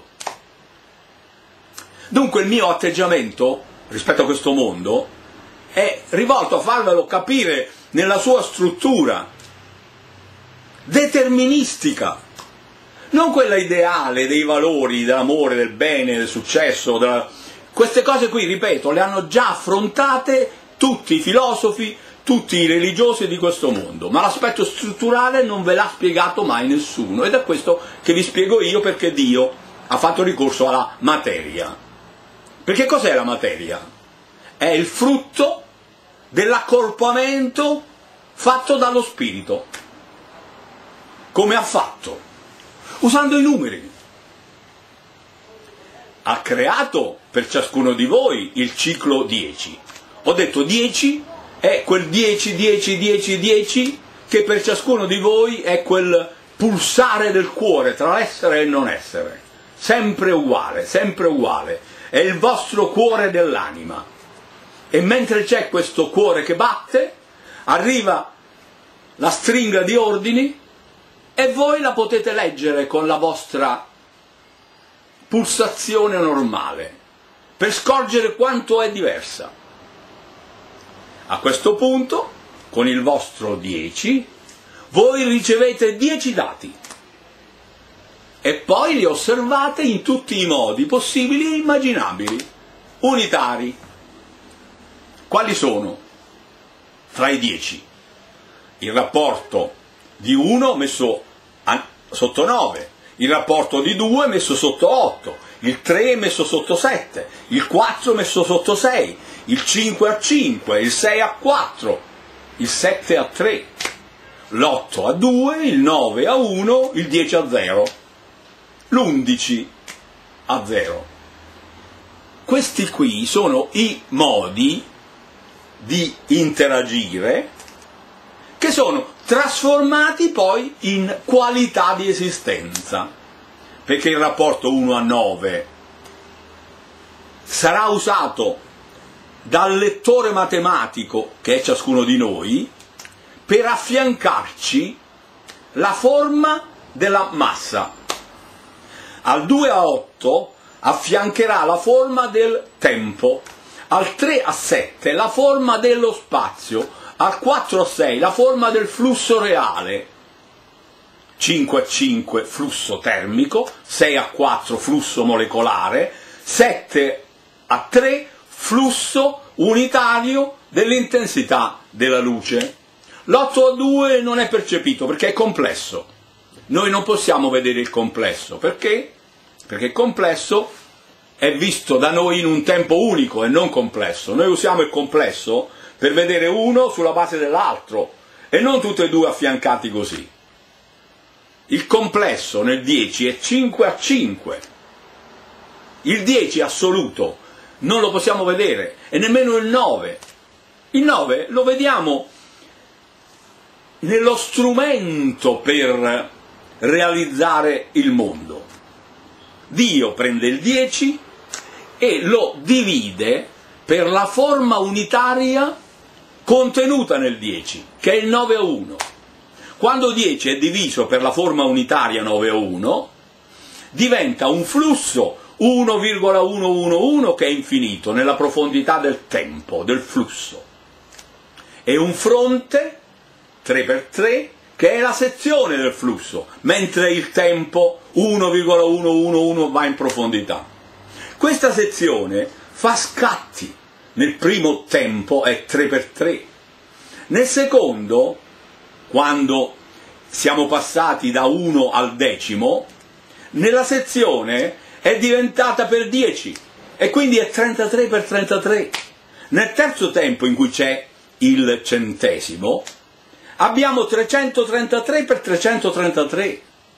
Dunque il mio atteggiamento rispetto a questo mondo è rivolto a farvelo capire nella sua struttura deterministica, non quella ideale dei valori, dell'amore, del bene, del successo. Della... Queste cose qui, ripeto, le hanno già affrontate tutti i filosofi, tutti i religiosi di questo mondo, ma l'aspetto strutturale non ve l'ha spiegato mai nessuno, ed è questo che vi spiego io, perché Dio ha fatto ricorso alla materia. Perché cos'è la materia? È il frutto dell'accorpamento fatto dallo spirito. Come ha fatto? Usando i numeri. Ha creato per ciascuno di voi il ciclo dieci. Ho detto dieci è quel dieci, dieci, dieci, dieci che per ciascuno di voi è quel pulsare del cuore tra l'essere e il non essere. Sempre uguale, sempre uguale. È il vostro cuore dell'anima. E mentre c'è questo cuore che batte, arriva la stringa di ordini e voi la potete leggere con la vostra pulsazione normale, per scorgere quanto è diversa. A questo punto, con il vostro dieci, voi ricevete dieci dati e poi li osservate in tutti i modi possibili e immaginabili, unitari. Quali sono? Tra i dieci. Il rapporto di uno messo sotto nove, il rapporto di due messo sotto otto, il tre messo sotto sette, il quattro messo sotto sei, il cinque a cinque, il sei a quattro, il sette a tre, l'otto a due, il nove a uno, il dieci a zero, l'undici a zero. Questi qui sono i modi di interagire che sono trasformati poi in qualità di esistenza, perché il rapporto uno a nove sarà usato dal lettore matematico, che è ciascuno di noi, per affiancarci la forma della massa. Al due a otto affiancherà la forma del tempo, al tre a sette la forma dello spazio, al quattro a sei la forma del flusso reale, cinque a cinque flusso termico, sei a quattro flusso molecolare, sette a tre flusso unitario dell'intensità della luce. L'otto a due non è percepito perché è complesso. Noi non possiamo vedere il complesso. Perché? Perché il complesso è visto da noi in un tempo unico e non complesso. Noi usiamo il complesso per vedere uno sulla base dell'altro e non tutti e due affiancati così. Il complesso nel dieci è cinque a cinque. Il dieci assoluto non lo possiamo vedere e nemmeno il nove. Il nove lo vediamo nello strumento per realizzare il mondo. Dio prende il dieci e lo divide per la forma unitaria contenuta nel dieci, che è il nove a uno. Quando dieci è diviso per la forma unitaria nove a uno, diventa un flusso uno virgola centoundici che è infinito nella profondità del tempo, del flusso, e un fronte tre per tre che è la sezione del flusso, mentre il tempo uno virgola centoundici va in profondità. Questa sezione fa scatti. Nel primo tempo è tre per tre, nel secondo, quando siamo passati da uno al decimo, nella sezione è diventata per dieci e quindi è trentatré per trentatré. Nel terzo tempo, in cui c'è il centesimo, abbiamo trecentotrentatré per trecentotrentatré.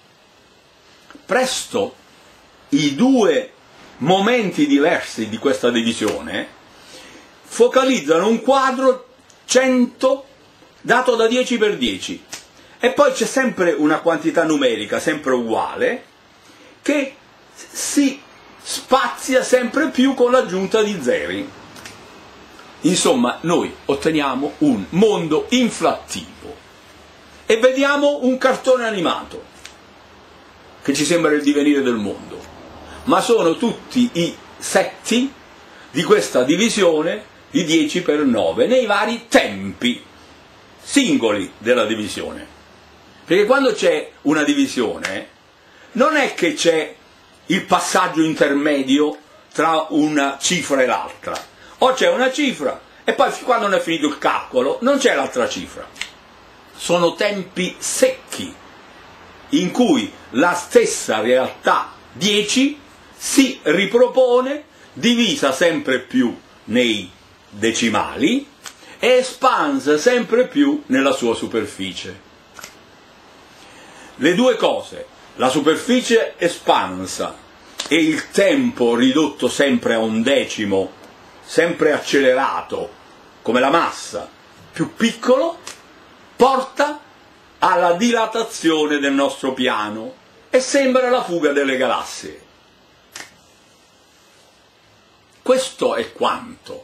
Presto i due momenti diversi di questa divisione focalizzano un quadro cento dato da dieci per dieci e poi c'è sempre una quantità numerica sempre uguale che si spazia sempre più con l'aggiunta di zeri. Insomma, noi otteniamo un mondo inflattivo e vediamo un cartone animato che ci sembra il divenire del mondo, ma sono tutti i setti di questa divisione di dieci per nove nei vari tempi singoli della divisione. Perché quando c'è una divisione non è che c'è il passaggio intermedio tra una cifra e l'altra, o c'è una cifra e poi quando non è finito il calcolo non c'è l'altra cifra. Sono tempi secchi in cui la stessa realtà dieci si ripropone divisa sempre più nei decimali e espansa sempre più nella sua superficie. Le due cose, la superficie espansa e il tempo ridotto sempre a un decimo, sempre accelerato, come la massa, più piccolo, porta alla dilatazione del nostro piano e sembra la fuga delle galassie. Questo è quanto.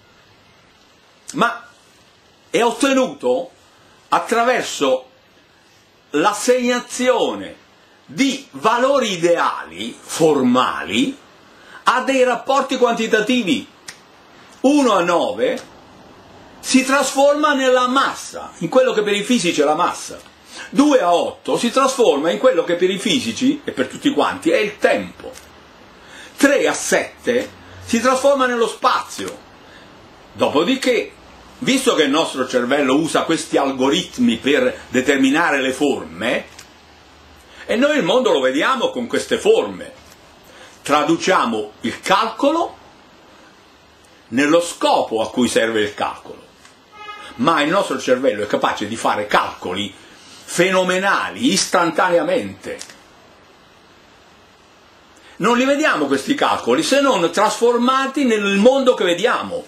Ma è ottenuto attraverso l'assegnazione di valori ideali formali a dei rapporti quantitativi. uno a nove si trasforma nella massa, in quello che per i fisici è la massa. due a otto si trasforma in quello che per i fisici e per tutti quanti è il tempo. tre a sette si trasforma nello spazio. Dopodiché, visto che il nostro cervello usa questi algoritmi per determinare le forme, e noi il mondo lo vediamo con queste forme. traduciamo il calcolo nello scopo a cui serve il calcolo, ma il nostro cervello è capace di fare calcoli fenomenali, istantaneamente. Non li vediamo questi calcoli se non trasformati nel mondo che vediamo.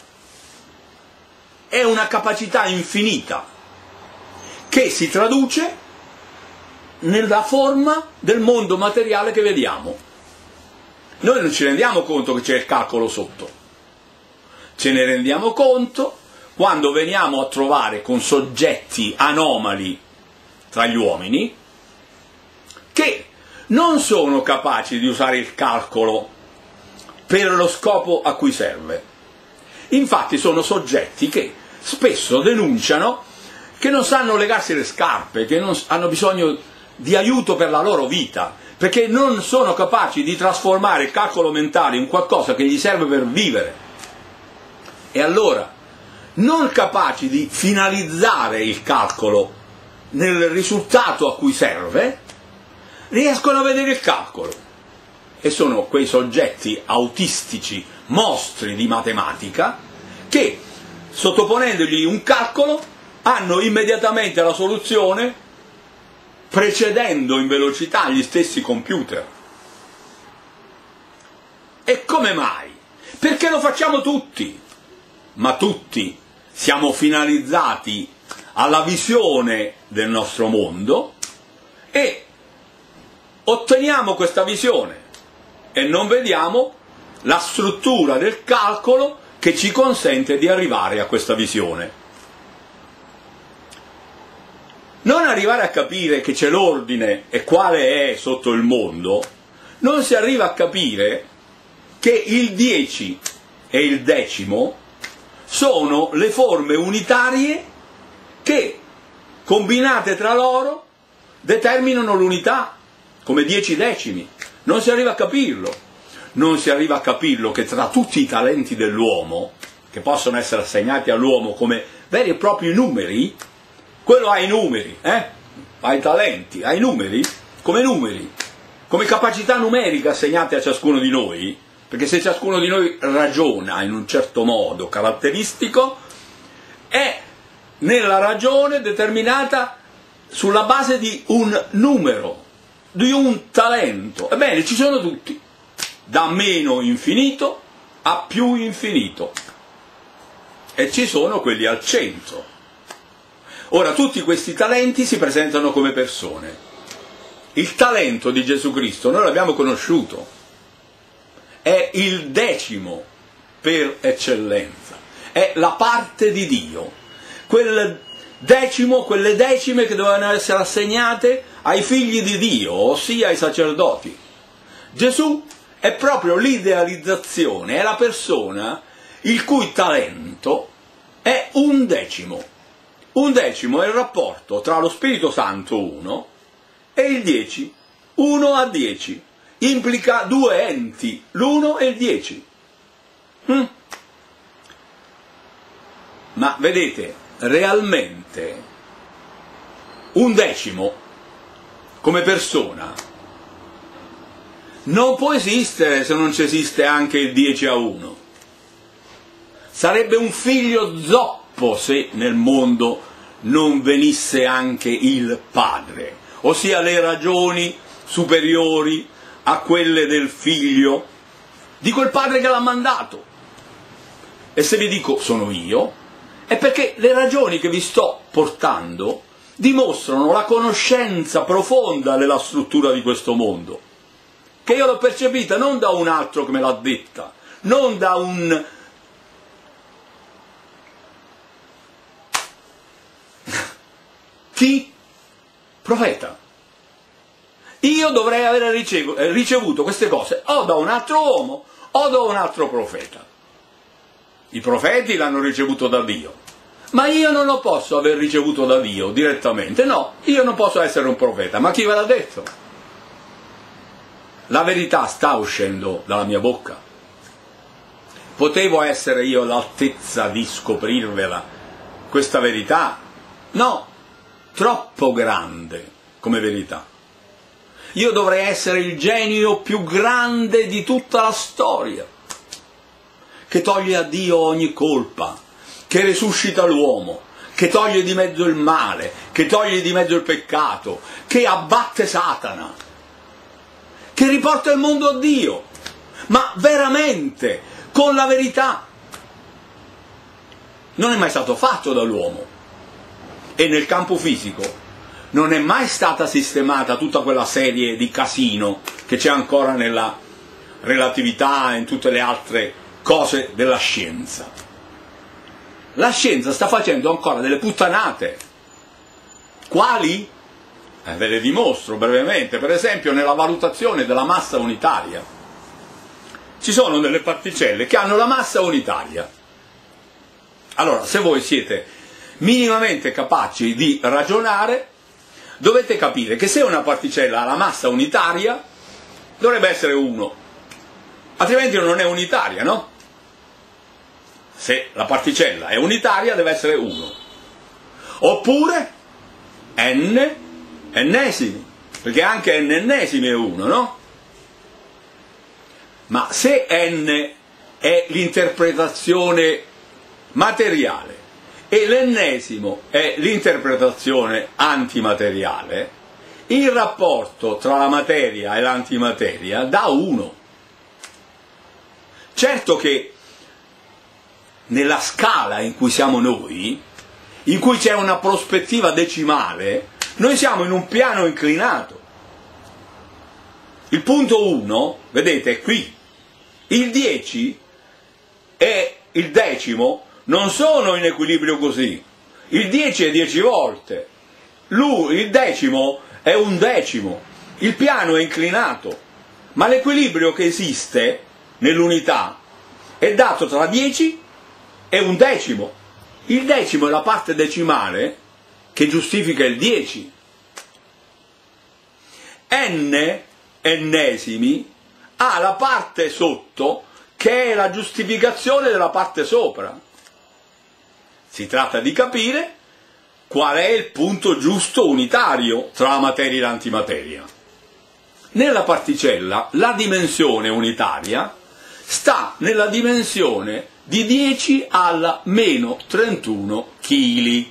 È una capacità infinita che si traduce nella forma del mondo materiale che vediamo. Noi non ci rendiamo conto che c'è il calcolo sotto. Ce ne rendiamo conto quando veniamo a trovare con soggetti anomali tra gli uomini che non sono capaci di usare il calcolo per lo scopo a cui serve. Infatti sono soggetti che spesso denunciano che non sanno legarsi le scarpe, che non hanno bisogno di aiuto per la loro vita, perché non sono capaci di trasformare il calcolo mentale in qualcosa che gli serve per vivere. E allora, non capaci di finalizzare il calcolo nel risultato a cui serve, riescono a vedere il calcolo. E sono quei soggetti autistici, mostri di matematica, che, sottoponendogli un calcolo, hanno immediatamente la soluzione, precedendo in velocità gli stessi computer. E come mai? Perché lo facciamo tutti. Ma tutti siamo finalizzati alla visione del nostro mondo e otteniamo questa visione e non vediamo la struttura del calcolo che ci consente di arrivare a questa visione. Non arrivare a capire che c'è l'ordine e quale è sotto il mondo, non si arriva a capire che il dieci e il decimo sono le forme unitarie che, combinate tra loro, determinano l'unità, come dieci decimi. Non si arriva a capirlo. Non si arriva a capirlo che tra tutti i talenti dell'uomo, che possono essere assegnati all'uomo come veri e propri numeri, quello ha i numeri, eh? ha i talenti, ha i numeri, come numeri, come capacità numerica assegnate a ciascuno di noi, perché se ciascuno di noi ragiona in un certo modo caratteristico, è nella ragione determinata sulla base di un numero, di un talento. Ebbene, ci sono tutti, da meno infinito a più infinito, e ci sono quelli al centro. Ora, tutti questi talenti si presentano come persone. Il talento di Gesù Cristo noi l'abbiamo conosciuto, è il decimo per eccellenza, è la parte di Dio, quel decimo, quelle decime che dovevano essere assegnate ai figli di Dio, ossia ai sacerdoti. Gesù è proprio l'idealizzazione, è la persona il cui talento è un decimo. Un decimo è il rapporto tra lo Spirito Santo uno e il dieci, uno a dieci. Implica due enti, l'uno e il dieci. Mm. Ma vedete, realmente un decimo come persona non può esistere se non ci esiste anche il dieci a uno. Sarebbe un figlio zoppo se nel mondo non venisse anche il padre, ossia le ragioni superiori a quelle del figlio, di quel padre che l'ha mandato. E se vi dico sono io, è perché le ragioni che vi sto portando dimostrano la conoscenza profonda della struttura di questo mondo, che io l'ho percepita non da un altro che me l'ha detta, non da un chi? Profeta. Io dovrei aver ricevuto queste cose o da un altro uomo o da un altro profeta. I profeti l'hanno ricevuto da Dio, ma io non lo posso aver ricevuto da Dio direttamente. No, io non posso essere un profeta, ma chi ve l'ha detto? La verità sta uscendo dalla mia bocca. Potevo essere io all'altezza di scoprirvela, questa verità? No, troppo grande come verità. Io dovrei essere il genio più grande di tutta la storia, che toglie a Dio ogni colpa, che resuscita l'uomo, che toglie di mezzo il male, che toglie di mezzo il peccato, che abbatte Satana, che riporta il mondo a Dio, ma veramente, con la verità. Non è mai stato fatto dall'uomo, e nel campo fisico non è mai stata sistemata tutta quella serie di casino che c'è ancora nella relatività e in tutte le altre cose della scienza. La scienza sta facendo ancora delle puttanate. Quali? Eh, ve le dimostro brevemente. Per esempio, nella valutazione della massa unitaria ci sono delle particelle che hanno la massa unitaria. Allora, se voi siete minimamente capaci di ragionare, dovete capire che se una particella ha la massa unitaria, dovrebbe essere uno, altrimenti non è unitaria, no? Se la particella è unitaria, deve essere uno. Oppure n ennesimi, perché anche n ennesimi è uno, no? Ma se n è l'interpretazione materiale e l'ennesimo è l'interpretazione antimateriale, il rapporto tra la materia e l'antimateria dà uno. Certo che nella scala in cui siamo noi, in cui c'è una prospettiva decimale, noi siamo in un piano inclinato. Il punto uno, vedete, è qui. Il dieci e il decimo non sono in equilibrio così. Il dieci è dieci volte, lui, il decimo è un decimo, il piano è inclinato, ma l'equilibrio che esiste nell'unità è dato tra dieci e un decimo. Il decimo è la parte decimale che giustifica il dieci. N ennesimi ha la parte sotto che è la giustificazione della parte sopra. Si tratta di capire qual è il punto giusto unitario tra la materia e l'antimateria. Nella particella la dimensione unitaria sta nella dimensione di dieci alla meno trentuno chili.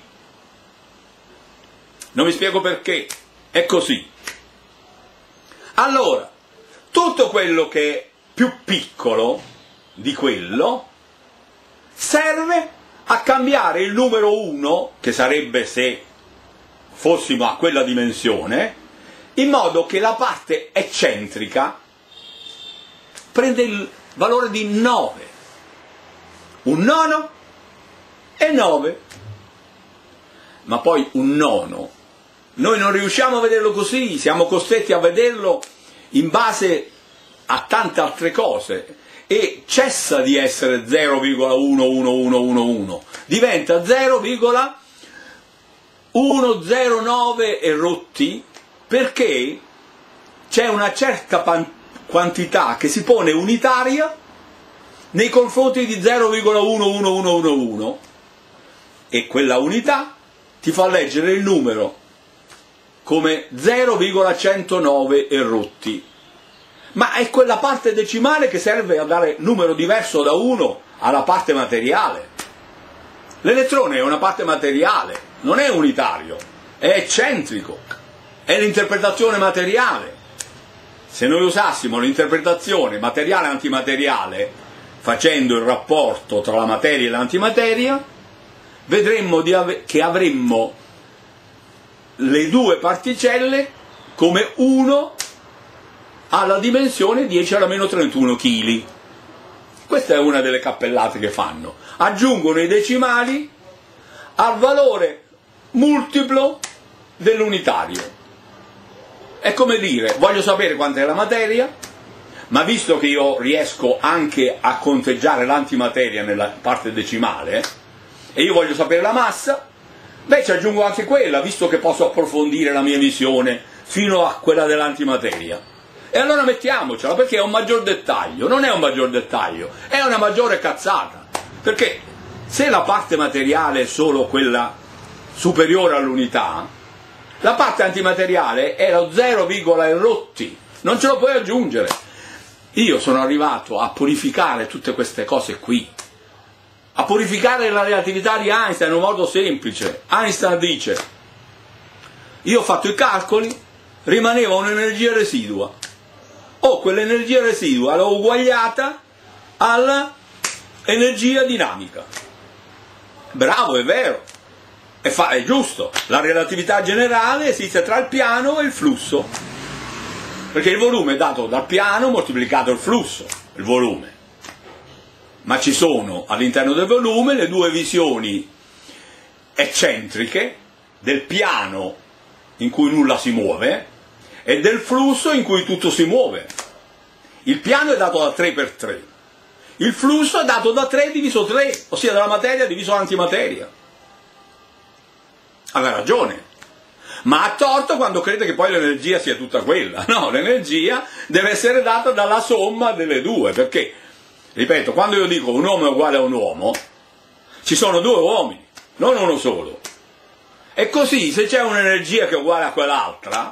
Non vi spiego perché, è così. Allora, tutto quello che è più piccolo di quello serve a cambiare il numero uno, che sarebbe se fossimo a quella dimensione, in modo che la parte eccentrica prende il valore di nove. Un nono è nove. Ma poi un nono, noi non riusciamo a vederlo così, siamo costretti a vederlo in base a tante altre cose, e cessa di essere zero virgola uno uno uno uno uno, diventa zero virgola centozero e rotti, perché c'è una certa quantità che si pone unitaria nei confronti di zero virgola uno uno uno uno uno, e quella unità ti fa leggere il numero come zero virgola centonove e rotti. Ma è quella parte decimale che serve a dare numero diverso da uno alla parte materiale. L'elettrone è una parte materiale, non è unitario, è eccentrico, è l'interpretazione materiale. Se noi usassimo l'interpretazione materiale-antimateriale facendo il rapporto tra la materia e l'antimateria, vedremmo di ave- che avremmo le due particelle come uno alla dimensione dieci alla meno trentuno chili. Questa è una delle cappellate che fanno. Aggiungono i decimali al valore multiplo dell'unitario. È come dire, voglio sapere quant'è la materia, ma visto che io riesco anche a conteggiare l'antimateria nella parte decimale, e io voglio sapere la massa, beh, ci aggiungo anche quella, visto che posso approfondire la mia visione fino a quella dell'antimateria. E allora mettiamocela, perché è un maggior dettaglio. Non è un maggior dettaglio, è una maggiore cazzata, perché se la parte materiale è solo quella superiore all'unità, La parte antimateriale è lo zero virgola e rotti, non ce lo puoi aggiungere. Io sono arrivato a purificare tutte queste cose qui, a purificare la relatività di Einstein in un modo semplice. Einstein dice: io ho fatto i calcoli, rimaneva un'energia residua, o quell'energia residua l'ho uguagliata all'energia dinamica. Bravo, è vero, è, fa è giusto, la relatività generale esiste tra il piano e il flusso, perché il volume è dato dal piano moltiplicato il flusso, il volume. Ma ci sono all'interno del volume le due visioni eccentriche del piano in cui nulla si muove e del flusso in cui tutto si muove. Il piano è dato da tre per tre, il flusso è dato da tre diviso tre, ossia dalla materia diviso l'antimateria. Aveva ragione, ma ha torto quando crede che poi l'energia sia tutta quella. No, l'energia deve essere data dalla somma delle due, perché, ripeto, quando io dico un uomo è uguale a un uomo, ci sono due uomini, non uno solo. E così, se c'è un'energia che è uguale a quell'altra,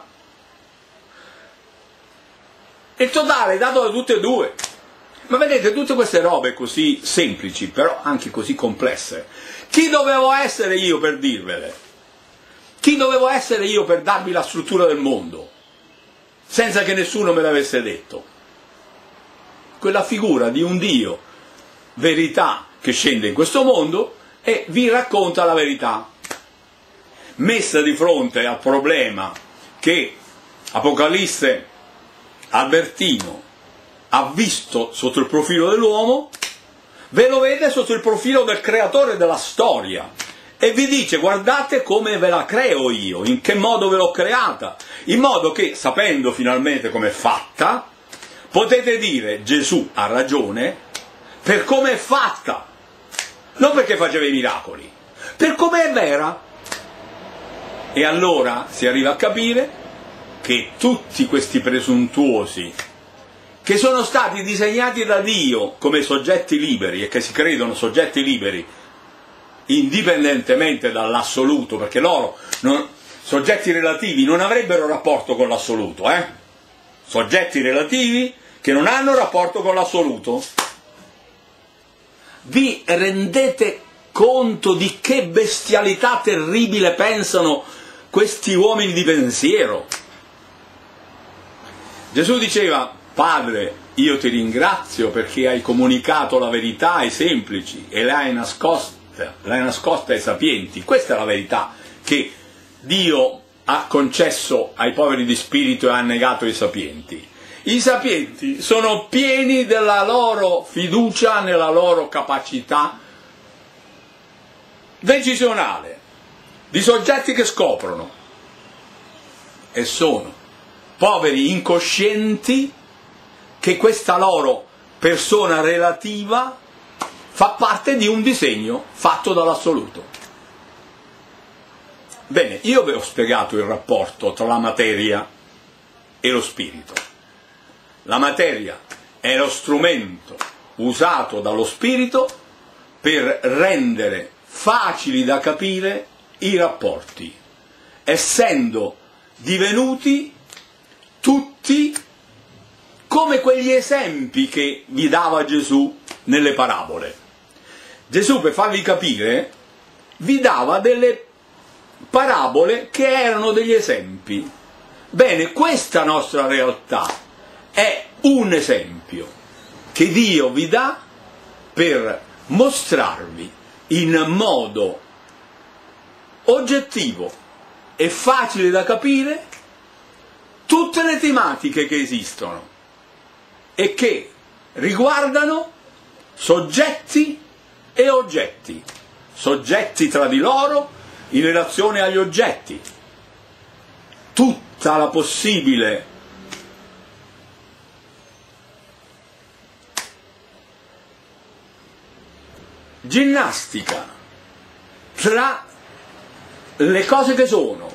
il totale è dato da tutte e due. Ma vedete, tutte queste robe così semplici, però anche così complesse, chi dovevo essere io per dirvele? Chi dovevo essere io per darvi la struttura del mondo, senza che nessuno me l'avesse detto? Quella figura di un Dio, verità, che scende in questo mondo e vi racconta la verità. Messa di fronte al problema che Apocalisse Albertino ha visto sotto il profilo dell'uomo, ve lo vede sotto il profilo del creatore della storia e vi dice: guardate come ve la creo io, in che modo ve l'ho creata, in modo che, sapendo finalmente com'è fatta, potete dire: Gesù ha ragione per come è fatta, non perché faceva i miracoli, per come è vera. E allora si arriva a capire che tutti questi presuntuosi, che sono stati disegnati da Dio come soggetti liberi e che si credono soggetti liberi indipendentemente dall'assoluto, perché loro, non, soggetti relativi, non avrebbero rapporto con l'assoluto, eh? Soggetti relativi che non hanno rapporto con l'assoluto. Vi rendete conto di che bestialità terribile pensano questi uomini di pensiero? Gesù diceva: Padre, io ti ringrazio perché hai comunicato la verità ai semplici e l'hai nascosta, l'hai nascosta ai sapienti. Questa è la verità che Dio ha concesso ai poveri di spirito e ha negato ai sapienti. I sapienti sono pieni della loro fiducia nella loro capacità decisionale, di soggetti che scoprono, e sono poveri incoscienti che questa loro persona relativa fa parte di un disegno fatto dall'assoluto. Bene, io vi ho spiegato il rapporto tra la materia e lo spirito. La materia è lo strumento usato dallo spirito per rendere facili da capire i rapporti, essendo divenuti tutti come quegli esempi che vi dava Gesù nelle parabole. Gesù, per farvi capire, vi dava delle parabole che erano degli esempi. Bene, questa nostra realtà è un esempio che Dio vi dà per mostrarvi in modo oggettivo e facile da capire tutte le tematiche che esistono e che riguardano soggetti e oggetti, soggetti tra di loro in relazione agli oggetti, tutta la possibile ginnastica tra le cose che sono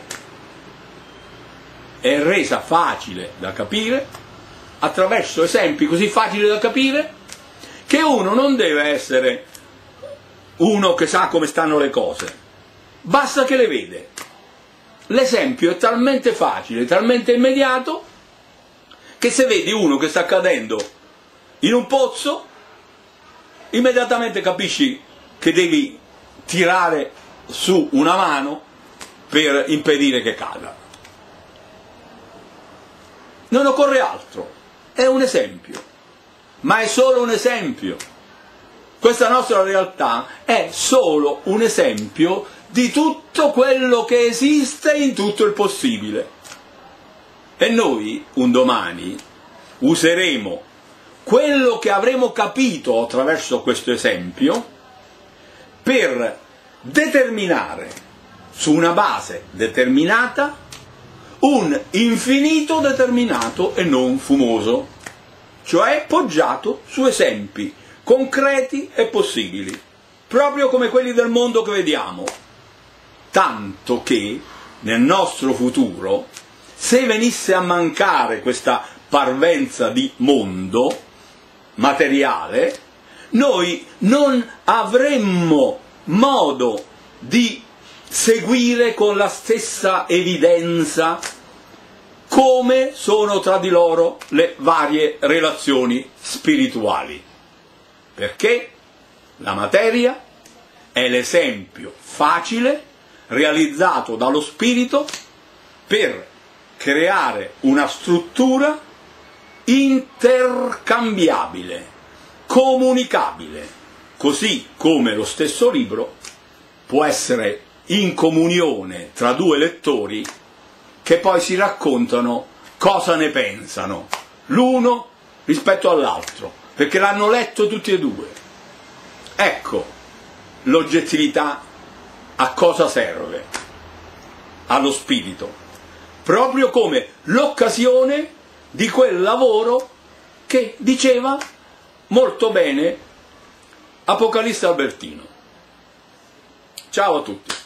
è resa facile da capire attraverso esempi così facili da capire che uno non deve essere uno che sa come stanno le cose, basta che le vede. l'esempio è talmente facile, talmente immediato, che se vedi uno che sta cadendo in un pozzo, immediatamente capisci che devi tirare su una mano per impedire che cada. Non occorre altro, è un esempio, ma è solo un esempio. Questa nostra realtà è solo un esempio di tutto quello che esiste in tutto il possibile. E noi, un domani, useremo quello che avremo capito attraverso questo esempio per determinare, su una base determinata, un infinito determinato e non fumoso, cioè poggiato su esempi concreti e possibili, proprio come quelli del mondo che vediamo, tanto che nel nostro futuro, se venisse a mancare questa parvenza di mondo materiale, noi non avremmo modo di seguire con la stessa evidenza come sono tra di loro le varie relazioni spirituali, perché la materia è l'esempio facile realizzato dallo spirito per creare una struttura intercambiabile, comunicabile, così come lo stesso libro può essere in comunione tra due lettori che poi si raccontano cosa ne pensano, l'uno rispetto all'altro, perché l'hanno letto tutti e due. Ecco l'oggettività a cosa serve allo spirito, proprio come l'occasione di quel lavoro che diceva molto bene Apocalisse Albertino. Ciao a tutti.